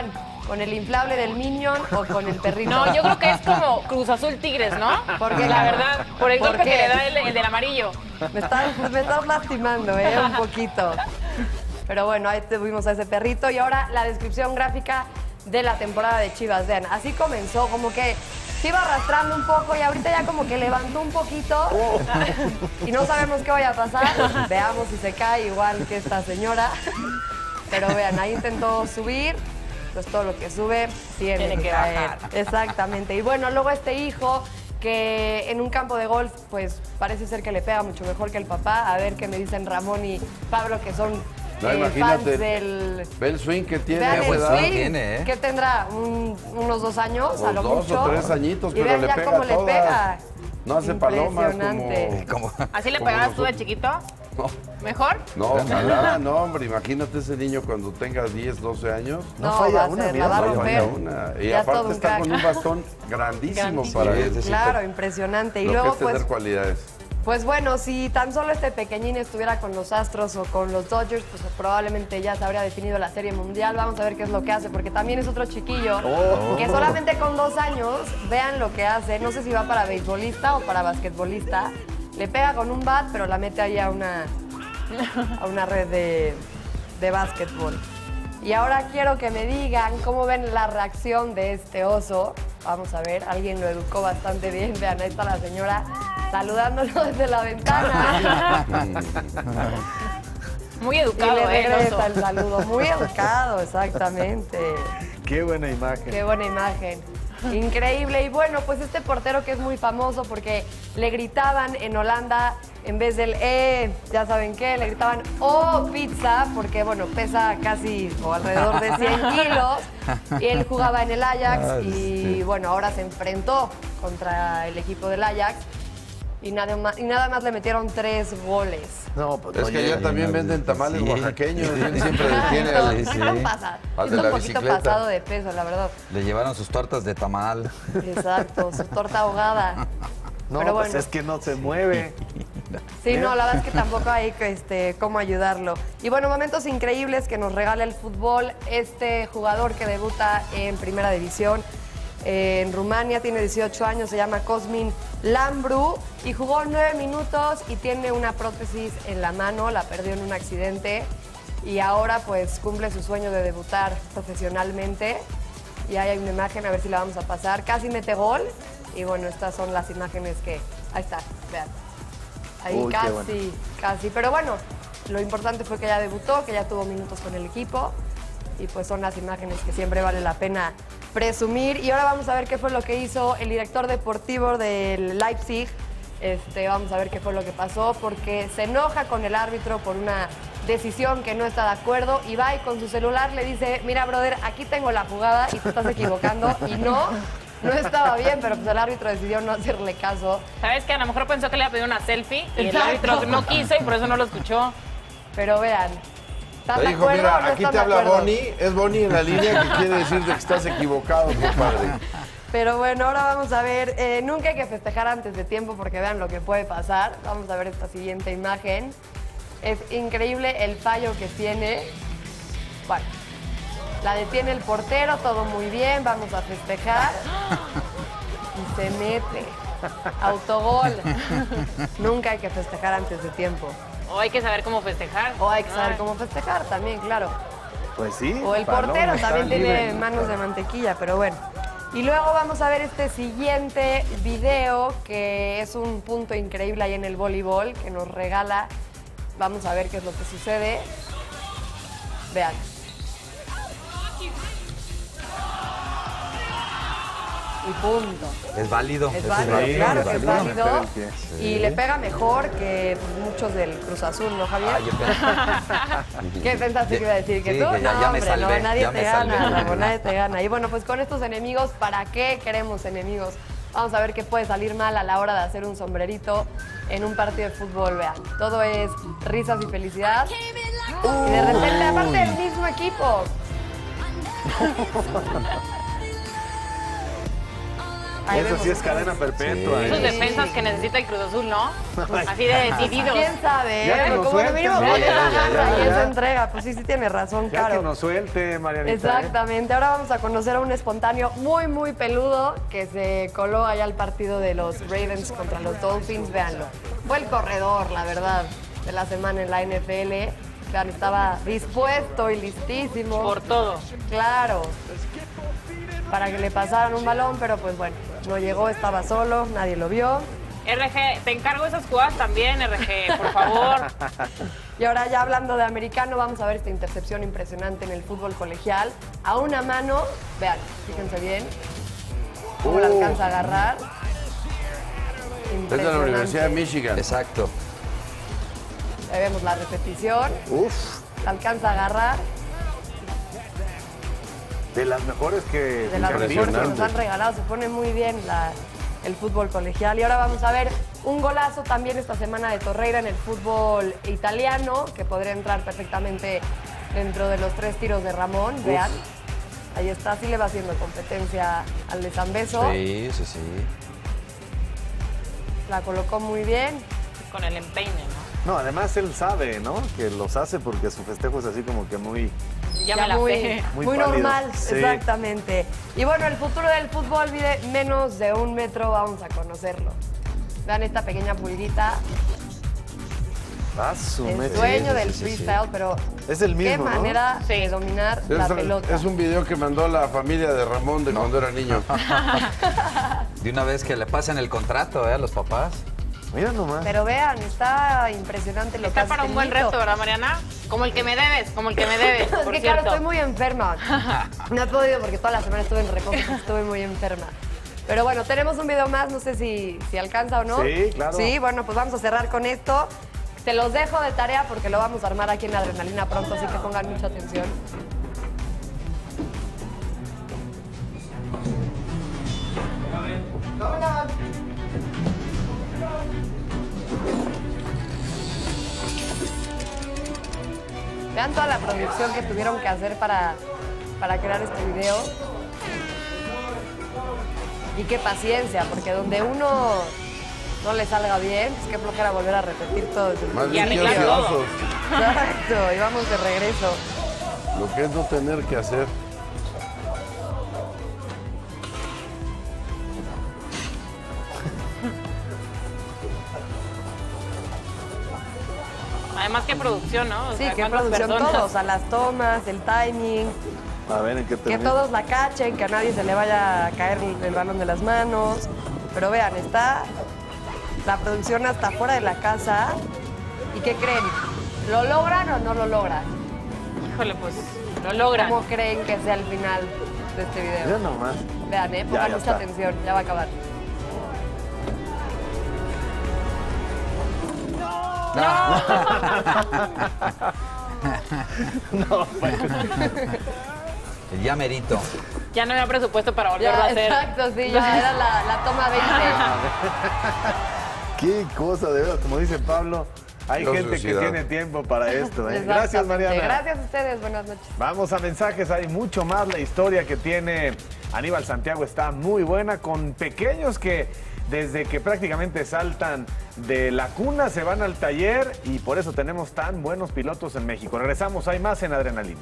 ¿Con el inflable del Minion o con el perrito? No, yo creo que es como Cruz Azul Tigres, ¿no? Porque la verdad, por el ¿Por golpe qué? que le da el, el del amarillo. Me estás, me estás lastimando, ¿eh? Un poquito. Pero bueno, ahí tuvimos a ese perrito. Y ahora la descripción gráfica de la temporada de Chivas. Vean, así comenzó, como que se iba arrastrando un poco y ahorita ya como que levantó un poquito. Y no sabemos qué vaya a pasar. Veamos si se cae igual que esta señora. Pero vean, ahí intentó subir. Pues todo lo que sube tiene, Tiene que, que caer. bajar. Exactamente. Y bueno, luego este hijo que en un campo de golf, pues parece ser que le pega mucho mejor que el papá. A ver qué me dicen Ramón y Pablo, que son No, eh, imagínate, fans del... ve el swing que tiene. Vean a el esa edad. swing, tiene, ¿eh? que tendrá Un- unos dos años, a O lo dos mucho. o tres añitos, Y pero vean le ya pega cómo a le todas. pega. No hace palomas Impresionante. como... ¿Así le como pegabas tú de nosotros. chiquito? No, ¿Mejor? no, ojalá, no, hombre, imagínate ese niño cuando tenga diez, doce años. No, va a ser, la va a no romper. falla una. Y Ya todo aparte un está crack. con un bastón grandísimo Grandísimo. para Sí, él. sí, sí. Claro, impresionante. Y Lo luego, que es tener pues, cualidades. Pues bueno, si tan solo este pequeñín estuviera con los Astros o con los Dodgers, pues probablemente ya se habría definido la Serie Mundial. Vamos a ver qué es lo que hace, porque también es otro chiquillo Oh. que solamente con dos años, vean lo que hace. No sé si va para beisbolista o para basquetbolista. Le pega con un bat, pero la mete ahí a una, a una red de, de básquetbol. Y ahora quiero que me digan cómo ven la reacción de este oso. Vamos a ver, alguien lo educó bastante bien. Vean, ahí está la señora saludándolo desde la ventana. Muy Y educado, le ¿eh? el regresa oso. el saludo. Muy educado, exactamente. Qué buena imagen. Qué buena imagen. Increíble. Y bueno, pues este portero que es muy famoso porque le gritaban en Holanda, en vez del eh, ya saben qué, le gritaban oh pizza, porque bueno, pesa casi o alrededor de cien kilos. Y él jugaba en el Ajax Ah, y sí. bueno, ahora se enfrentó contra el equipo del Ajax. Y nada, más, y nada más le metieron tres goles. No, pues Es no que llega. allá también venden tamales Sí. oaxaqueños. Él siempre detiene al, Sí, sí. Pasa. al Es de un la poquito bicicleta. pasado de peso, la verdad. Le llevaron sus tortas de tamal. Exacto, su torta ahogada. No, Pero pues bueno. es que no se mueve. Sí, no, la verdad es que tampoco hay este, cómo ayudarlo. Y bueno, momentos increíbles que nos regala el fútbol. Este jugador que debuta en Primera División eh, en Rumania, tiene dieciocho años, se llama Cosmin Lambru y jugó nueve minutos y tiene una prótesis en la mano, la perdió en un accidente y ahora pues cumple su sueño de debutar profesionalmente. Y ahí hay una imagen, a ver si la vamos a pasar. Casi mete gol y bueno, estas son las imágenes que... Ahí está, vean. Ahí Uy, qué casi, bueno. casi. Pero bueno, lo importante fue que ya debutó, que ya tuvo minutos con el equipo. Y pues son las imágenes que siempre vale la pena presumir. Y ahora vamos a ver qué fue lo que hizo el director deportivo del Leipzig. Este, vamos a ver qué fue lo que pasó, porque se enoja con el árbitro por una decisión que no está de acuerdo. Y va y con su celular le dice, mira, brother, aquí tengo la jugada y te estás equivocando. Y no, no estaba bien, pero pues el árbitro decidió no hacerle caso. ¿Sabes qué? A lo mejor pensó que le iba a pedir una selfie y el Exacto. árbitro no quiso y por eso no lo escuchó. Pero vean, ¿estás Te de dijo, acuerdo o mira, no aquí estás te de habla acuerdo? Bonnie. Es Bonnie en la línea que quiere decir de que estás equivocado, compadre. Pero bueno, ahora vamos a ver, eh, nunca hay que festejar antes de tiempo porque vean lo que puede pasar. Vamos a ver esta siguiente imagen. Es increíble el fallo que tiene. Bueno, la detiene el portero, todo muy bien, vamos a festejar. Y se mete. Autogol. Nunca hay que festejar antes de tiempo. O hay que saber cómo festejar. O hay que saber Ay. cómo festejar también, claro. Pues sí. O el Paloma portero está también libre. tiene manos de mantequilla, pero bueno. Y luego vamos a ver este siguiente video, que es un punto increíble ahí en el voleibol, que nos regala. Vamos a ver qué es lo que sucede. Vean. Y punto. Es válido. Es eso válido, válido, claro es que es válido. válido. Sí. Y le pega mejor que muchos del Cruz Azul, ¿no, Javier? Ah, yo ¿Qué pensaste que iba a decir? ¿Que Sí, tú? que ya- no, ya me hombre, salvé, no, nadie ya te me gana, salvé. Ramón, nadie te gana. Y bueno, pues con estos enemigos, ¿para qué queremos enemigos? Vamos a ver qué puede salir mal a la hora de hacer un sombrerito en un partido de fútbol, vean. Todo es risas y felicidad. Y de repente, aparte del mismo equipo. Ahí Eso vemos sí es cadena perpetua. Sí. ¿eh? Esos defensas que necesita el Cruz Azul, ¿no? Así de decididos. ¿Quién sabe? Ya que ¿eh? nos Como de suelte, mínimo sí, con ya, esa ya, garra ya, y ya. esa entrega. Pues sí, sí tiene razón, Ya Caro. que nos suelte, Marianita. ¿eh? Exactamente. Ahora vamos a conocer a un espontáneo muy, muy peludo que se coló allá al partido de los Ravens contra los Dolphins. Véanlo. Fue el corredor, la verdad, de la semana en la N F L. Vean, estaba dispuesto y listísimo. Por todo. Claro. Para que le pasaran un balón, pero pues bueno, no llegó, estaba solo, nadie lo vio. R G, te encargo esas jugadas también, R G, por favor. Y ahora ya hablando de americano, vamos a ver esta intercepción impresionante en el fútbol colegial. A una mano, vean, fíjense bien cómo Uh. la alcanza a agarrar. Es de la Universidad de Michigan. Exacto. Ahí vemos la repetición. Uf. La alcanza a agarrar. De las mejores que... De las mejores que nos han regalado. Se pone muy bien la, el fútbol colegial. Y ahora vamos a ver un golazo también esta semana de Torreira en el fútbol italiano, que podría entrar perfectamente dentro de los tres tiros de Ramón. Uf. Vean. Ahí está, sí le va haciendo competencia al de Zambeso. Sí, sí, sí. La colocó muy bien. Con el empeine, ¿no? No, además él sabe, ¿no? Que los hace porque su festejo es así como que muy... Ya, Ya me la muy, fe. Muy muy pálido. normal, Sí. exactamente. Y bueno, el futuro del fútbol mide menos de un metro, vamos a conocerlo. Vean esta pequeña pulguita. Ah, su El mecha. sueño sí, del sí, sí, freestyle, pero Es el mismo, qué ¿no? manera de dominar Es, la pelota. es un video que mandó la familia de Ramón de cuando era niño. De una vez que le pasen el contrato ¿eh? a los papás. Mira nomás. Pero vean, está impresionante lo que Está hace para un este buen niño. reto, ¿verdad, Mariana? Como el que me debes, como el que me debes, Es por que cierto. claro, estoy muy enferma. No he podido porque toda la semana estuve en recoge, estuve muy enferma. Pero bueno, tenemos un video más, no sé si, si alcanza o no. Sí, claro. Sí, bueno, pues vamos a cerrar con esto. Se los dejo de tarea porque lo vamos a armar aquí en Adrenalina pronto, así que pongan mucha atención. Vean toda la producción que tuvieron que hacer para, para crear este video. Y qué paciencia, porque donde uno no le salga bien, pues qué flojera volver a repetir todo. desde el Más bien principio. qué ociosos. Exacto, y vamos de regreso. Lo que es no tener que hacer. Además, qué producción, ¿no? O Sí, sea, qué ¿cuántas producción personas? todos, a las tomas, el timing, A ver en qué que termina. todos la cachen, que a nadie se le vaya a caer el balón de las manos. Pero vean, está la producción hasta fuera de la casa. ¿Y qué creen? ¿Lo logran o no lo logran? Híjole, pues lo logran. ¿Cómo creen que sea el final de este video? Mira nomás. Vean, eh, pongan ya mucha está. atención, ya va a acabar. No, pues. El ya merito. Ya no había presupuesto para volverlo Ya, a hacer. exacto, sí, ya era la, la toma veinte. Qué cosa, de verdad. Como dice Pablo, hay Qué gente que ociosidad. tiene tiempo para esto. ¿eh? Gracias, Exactamente. Mariana. Gracias a ustedes, buenas noches. Vamos a mensajes, hay mucho más. La historia que tiene Aníbal Santiago está muy buena, con pequeños que desde que prácticamente saltan de la cuna se van al taller y por eso tenemos tan buenos pilotos en México. Regresamos, hay más en Adrenalina.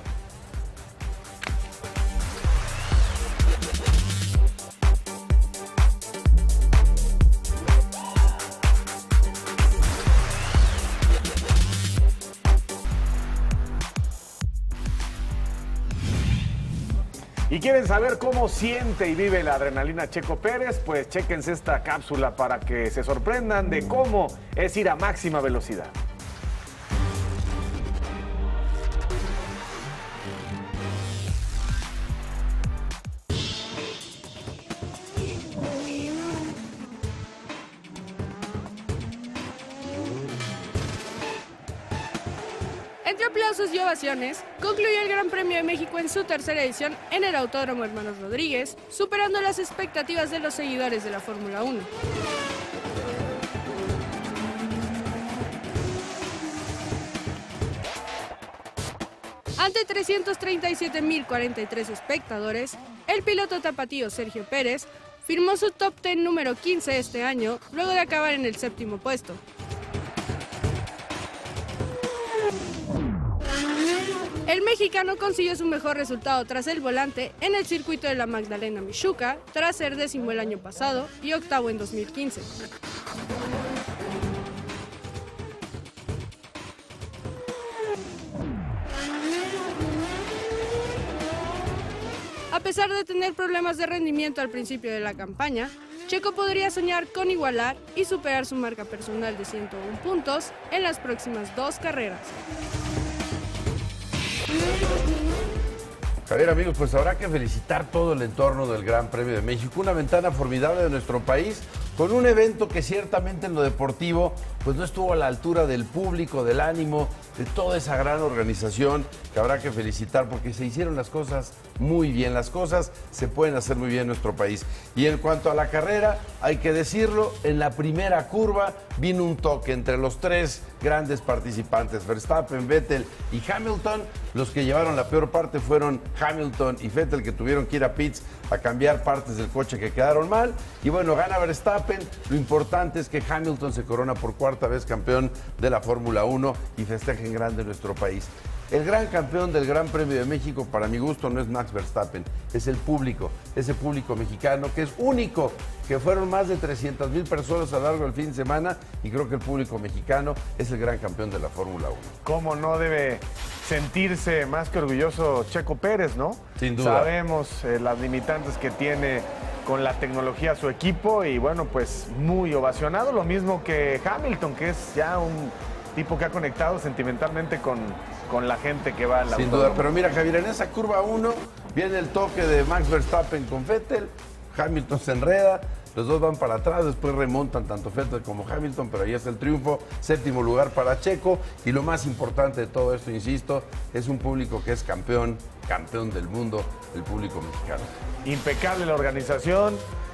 ¿Y quieren saber cómo siente y vive la adrenalina Checo Pérez? Pues chéquense esta cápsula para que se sorprendan de cómo es ir a máxima velocidad. Entre aplausos y ovaciones, concluyó el Gran Premio de México en su tercera edición en el Autódromo Hermanos Rodríguez, superando las expectativas de los seguidores de la Fórmula uno. Ante trescientos treinta y siete mil cuarenta y tres espectadores, el piloto tapatío Sergio Pérez firmó su top diez número quince este año, luego de acabar en el séptimo puesto. El mexicano consiguió su mejor resultado tras el volante en el circuito de la Magdalena Michuca, tras ser décimo el año pasado y octavo en dos mil quince. A pesar de tener problemas de rendimiento al principio de la campaña, Checo podría soñar con igualar y superar su marca personal de ciento uno puntos en las próximas dos carreras. Javier, amigos, pues habrá que felicitar todo el entorno del Gran Premio de México, una ventana formidable de nuestro país, con un evento que ciertamente en lo deportivo pues no estuvo a la altura del público, del ánimo, de toda esa gran organización que habrá que felicitar porque se hicieron las cosas muy bien, las cosas se pueden hacer muy bien en nuestro país. Y en cuanto a la carrera, hay que decirlo, en la primera curva vino un toque entre los tres grandes participantes, Verstappen, Vettel y Hamilton. Los que llevaron la peor parte fueron Hamilton y Vettel, que tuvieron que ir a pits a cambiar partes del coche que quedaron mal. Y bueno, gana Verstappen. Lo importante es que Hamilton se corona por cuarta vez campeón de la Fórmula uno y festeja en grande nuestro país. El gran campeón del Gran Premio de México, para mi gusto, no es Max Verstappen, es el público, ese público mexicano que es único, que fueron más de trescientas mil personas a lo largo del fin de semana y creo que el público mexicano es el gran campeón de la Fórmula uno. ¿Cómo no debe sentirse más que orgulloso Checo Pérez, no? Sin duda. Sabemos eh, las limitantes que tiene con la tecnología su equipo y bueno, pues muy ovacionado, lo mismo que Hamilton, que es ya un tipo que ha conectado sentimentalmente con, con la gente que va a la Sin duda, pero mira, Javier, en esa curva uno viene el toque de Max Verstappen con Vettel, Hamilton se enreda, los dos van para atrás, después remontan tanto Vettel como Hamilton, pero ahí está el triunfo, séptimo lugar para Checo, y lo más importante de todo esto, insisto, es un público que es campeón, campeón del mundo, el público mexicano. Impecable la organización.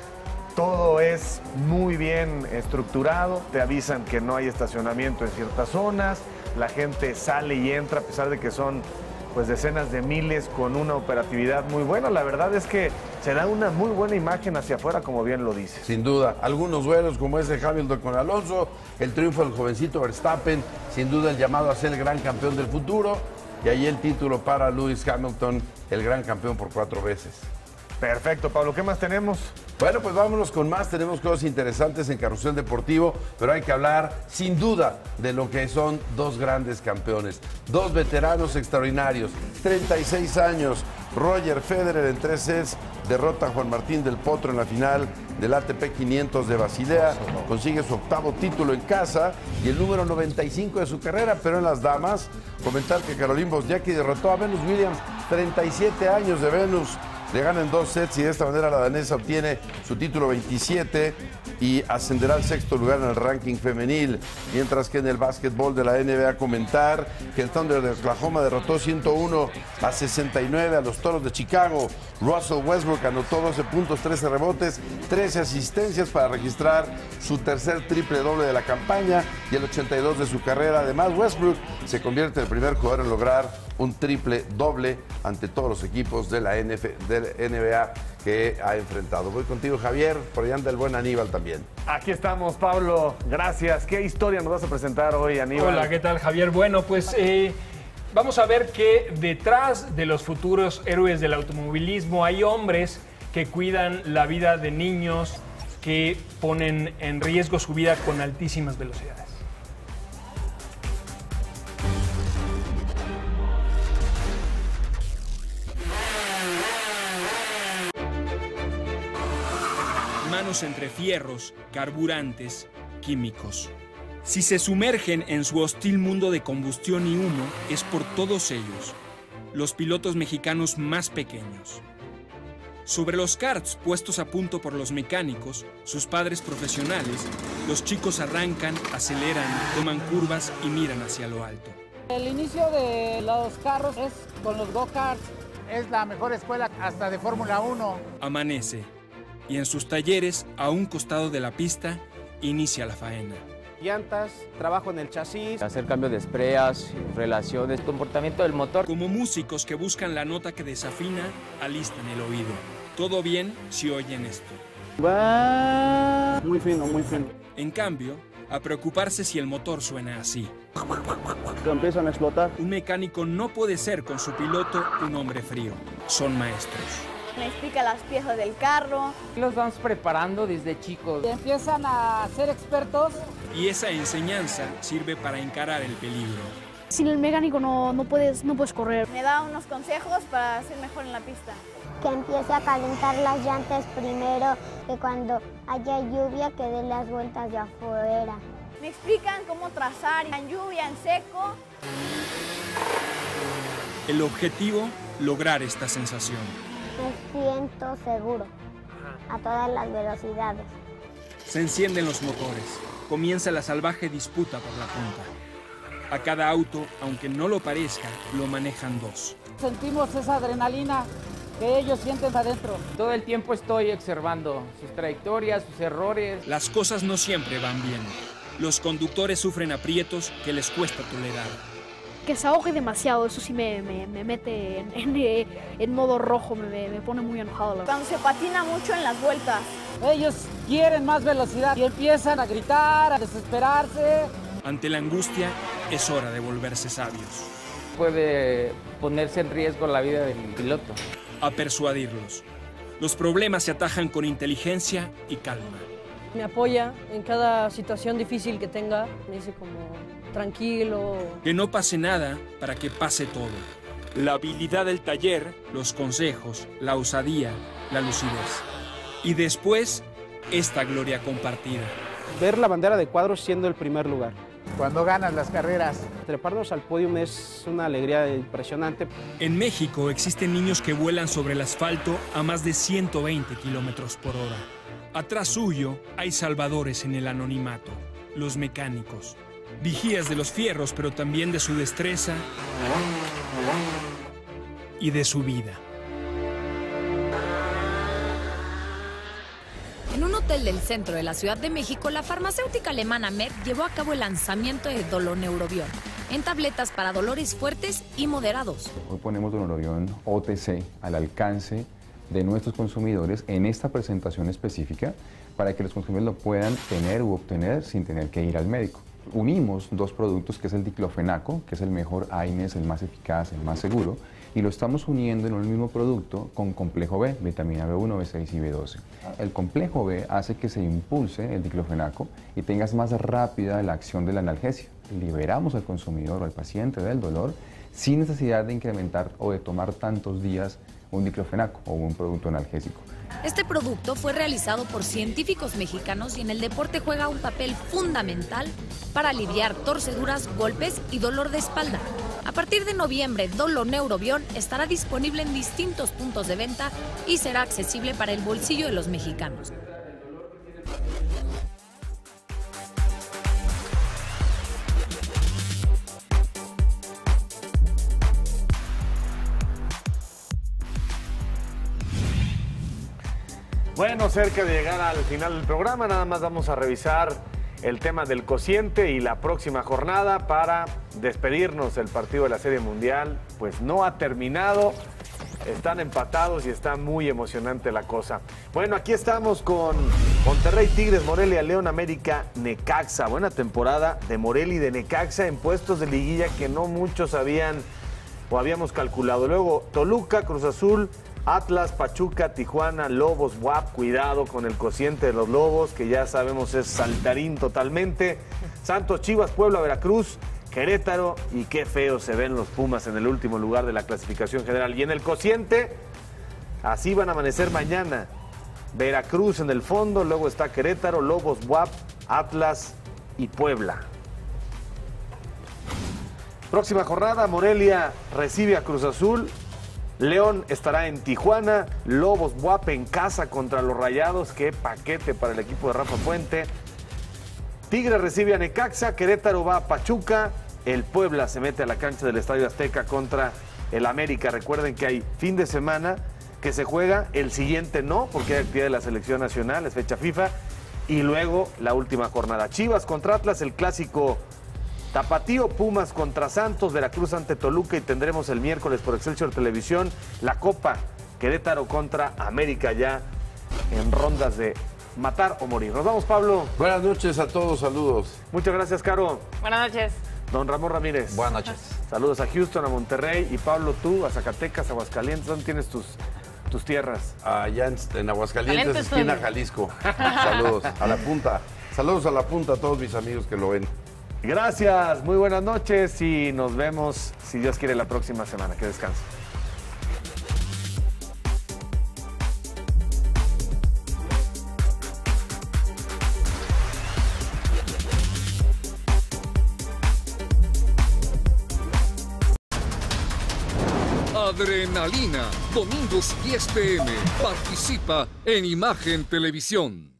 Todo es muy bien estructurado, te avisan que no hay estacionamiento en ciertas zonas, la gente sale y entra a pesar de que son pues decenas de miles con una operatividad muy buena. La verdad es que se da una muy buena imagen hacia afuera, como bien lo dices. Sin duda, algunos duelos como ese Hamilton con Alonso, el triunfo del jovencito Verstappen, sin duda el llamado a ser el gran campeón del futuro, y ahí el título para Lewis Hamilton, el gran campeón por cuatro veces. Perfecto, Pablo, ¿qué más tenemos? Bueno, pues vámonos con más. Tenemos cosas interesantes en Carrusel Deportivo, pero hay que hablar sin duda de lo que son dos grandes campeones, dos veteranos extraordinarios, treinta y seis años. Roger Federer en tres sets derrota a Juan Martín del Potro en la final del A T P quinientos de Basilea, consigue su octavo título en casa y el número noventa y cinco de su carrera, pero en las damas, comentar que Caroline Wozniacki derrotó a Venus Williams, treinta y siete años de Venus. Le ganan dos sets y de esta manera la danesa obtiene su título veintisiete y ascenderá al sexto lugar en el ranking femenil. Mientras que en el básquetbol de la N B A comentar que el Thunder de Oklahoma derrotó ciento uno a sesenta y nueve a los Toros de Chicago. Russell Westbrook anotó doce puntos, trece rebotes, trece asistencias para registrar su tercer triple doble de la campaña y el ochenta y dos de su carrera. Además, Westbrook se convierte en el primer jugador en lograr un triple doble ante todos los equipos de la N B A que ha enfrentado. Voy contigo, Javier, por allá anda el buen Aníbal también. Aquí estamos, Pablo, gracias. ¿Qué historia nos vas a presentar hoy, Aníbal? Hola, ¿qué tal, Javier? Bueno, pues eh, vamos a ver que detrás de los futuros héroes del automovilismo hay hombres que cuidan la vida de niños, que ponen en riesgo su vida con altísimas velocidades. Manos entre fierros, carburantes, químicos. Si se sumergen en su hostil mundo de combustión y humo, es por todos ellos, los pilotos mexicanos más pequeños. Sobre los karts puestos a punto por los mecánicos, sus padres profesionales, los chicos arrancan, aceleran, toman curvas y miran hacia lo alto. El inicio de los carros es con los go-karts. Es la mejor escuela hasta de Fórmula uno. Amanece. Y en sus talleres, a un costado de la pista, inicia la faena. Llantas, trabajo en el chasis, hacer cambio de espreas, relaciones, comportamiento del motor. Como músicos que buscan la nota que desafina, alistan el oído. Todo bien si oyen esto. Va muy fino, muy fino. En cambio, a preocuparse si el motor suena así. Que empiezan a explotar. Un mecánico no puede ser con su piloto un hombre frío. Son maestros. Me explica las piezas del carro. Los vamos preparando desde chicos. Empiezan a ser expertos. Y esa enseñanza sirve para encarar el peligro. Sin el mecánico no, no, puedes, no puedes correr. Me da unos consejos para ser mejor en la pista. Que empiece a calentar las llantas primero, que cuando haya lluvia que dé las vueltas de afuera. Me explican cómo trazar en lluvia, en seco. El objetivo, lograr esta sensación. Me siento seguro a todas las velocidades. Se encienden los motores. Comienza la salvaje disputa por la punta. A cada auto, aunque no lo parezca, lo manejan dos. Sentimos esa adrenalina que ellos sienten adentro. Todo el tiempo estoy observando sus trayectorias, sus errores. Las cosas no siempre van bien. Los conductores sufren aprietos que les cuesta tolerar. Que se ahogue demasiado, eso sí me, me, me mete en, en, en modo rojo, me, me pone muy enojado. Cuando se patina mucho en las vueltas. Ellos quieren más velocidad y empiezan a gritar, a desesperarse. Ante la angustia, es hora de volverse sabios. Puede ponerse en riesgo la vida del piloto. A persuadirlos. Los problemas se atajan con inteligencia y calma. Me apoya en cada situación difícil que tenga. Me dice como tranquilo. Que no pase nada para que pase todo. La habilidad del taller, los consejos, la osadía, la lucidez. Y después, esta gloria compartida. Ver la bandera de cuadros siendo el primer lugar. Cuando ganas las carreras. Treparnos al podio es una alegría impresionante. En México existen niños que vuelan sobre el asfalto a más de ciento veinte kilómetros por hora. Atrás suyo hay salvadores en el anonimato, los mecánicos. Vigías de los fierros, pero también de su destreza y de su vida. En un hotel del centro de la Ciudad de México, la farmacéutica alemana Merck llevó a cabo el lanzamiento de Doloneurobion en tabletas para dolores fuertes y moderados. Hoy ponemos Doloneurobion O T C al alcance de nuestros consumidores en esta presentación específica para que los consumidores lo puedan tener u obtener sin tener que ir al médico. Unimos dos productos, que es el diclofenaco, que es el mejor AINES, el más eficaz, el más seguro, y lo estamos uniendo en un mismo producto con complejo B, vitamina B uno, B seis y B doce. El complejo B hace que se impulse el diclofenaco y tengas más rápida la acción de la analgesia. Liberamos al consumidor o al paciente del dolor sin necesidad de incrementar o de tomar tantos días un diclofenaco o un producto analgésico. Este producto fue realizado por científicos mexicanos y en el deporte juega un papel fundamental para aliviar torceduras, golpes y dolor de espalda. A partir de noviembre, Doloneurobion estará disponible en distintos puntos de venta y será accesible para el bolsillo de los mexicanos. Bueno, cerca de llegar al final del programa, nada más vamos a revisar el tema del cociente y la próxima jornada para despedirnos. El partido de la Serie Mundial pues no ha terminado, están empatados y está muy emocionante la cosa. Bueno, aquí estamos con Monterrey, Tigres, Morelia, León, América, Necaxa. Buena temporada de Morelia y de Necaxa en puestos de liguilla que no muchos habían o habíamos calculado. Luego Toluca, Cruz Azul, Atlas, Pachuca, Tijuana, Lobos, W A P, cuidado con el cociente de los Lobos, que ya sabemos es saltarín totalmente. Santos, Chivas, Puebla, Veracruz, Querétaro, y qué feo se ven los Pumas en el último lugar de la clasificación general. Y en el cociente, así van a amanecer mañana. Veracruz en el fondo, luego está Querétaro, Lobos, W A P, Atlas y Puebla. Próxima jornada, Morelia recibe a Cruz Azul. León estará en Tijuana, Lobos, W A P en casa contra los Rayados, qué paquete para el equipo de Rafa Puente. Tigre recibe a Necaxa, Querétaro va a Pachuca, el Puebla se mete a la cancha del Estadio Azteca contra el América. Recuerden que hay fin de semana que se juega, el siguiente no, porque hay actividad de la selección nacional, es fecha FIFA, y luego la última jornada. Chivas contra Atlas, el clásico tapatío, Pumas contra Santos, Veracruz ante Toluca, y tendremos el miércoles por Excelsior Televisión la Copa, Querétaro contra América ya en rondas de matar o morir. Nos vamos, Pablo. Buenas noches a todos, saludos. Muchas gracias, Caro. Buenas noches. Don Ramón Ramírez. Buenas noches. Saludos a Houston, a Monterrey. Y Pablo, tú, a Zacatecas, Aguascalientes. ¿Dónde tienes tus, tus tierras? Allá en, en Aguascalientes, Calientes, esquina Tony. Jalisco. Saludos a la punta. Saludos a la punta a todos mis amigos que lo ven. Gracias, muy buenas noches y nos vemos, si Dios quiere, la próxima semana. Que descansen. Adrenalina, domingos diez p m Participa en Imagen Televisión.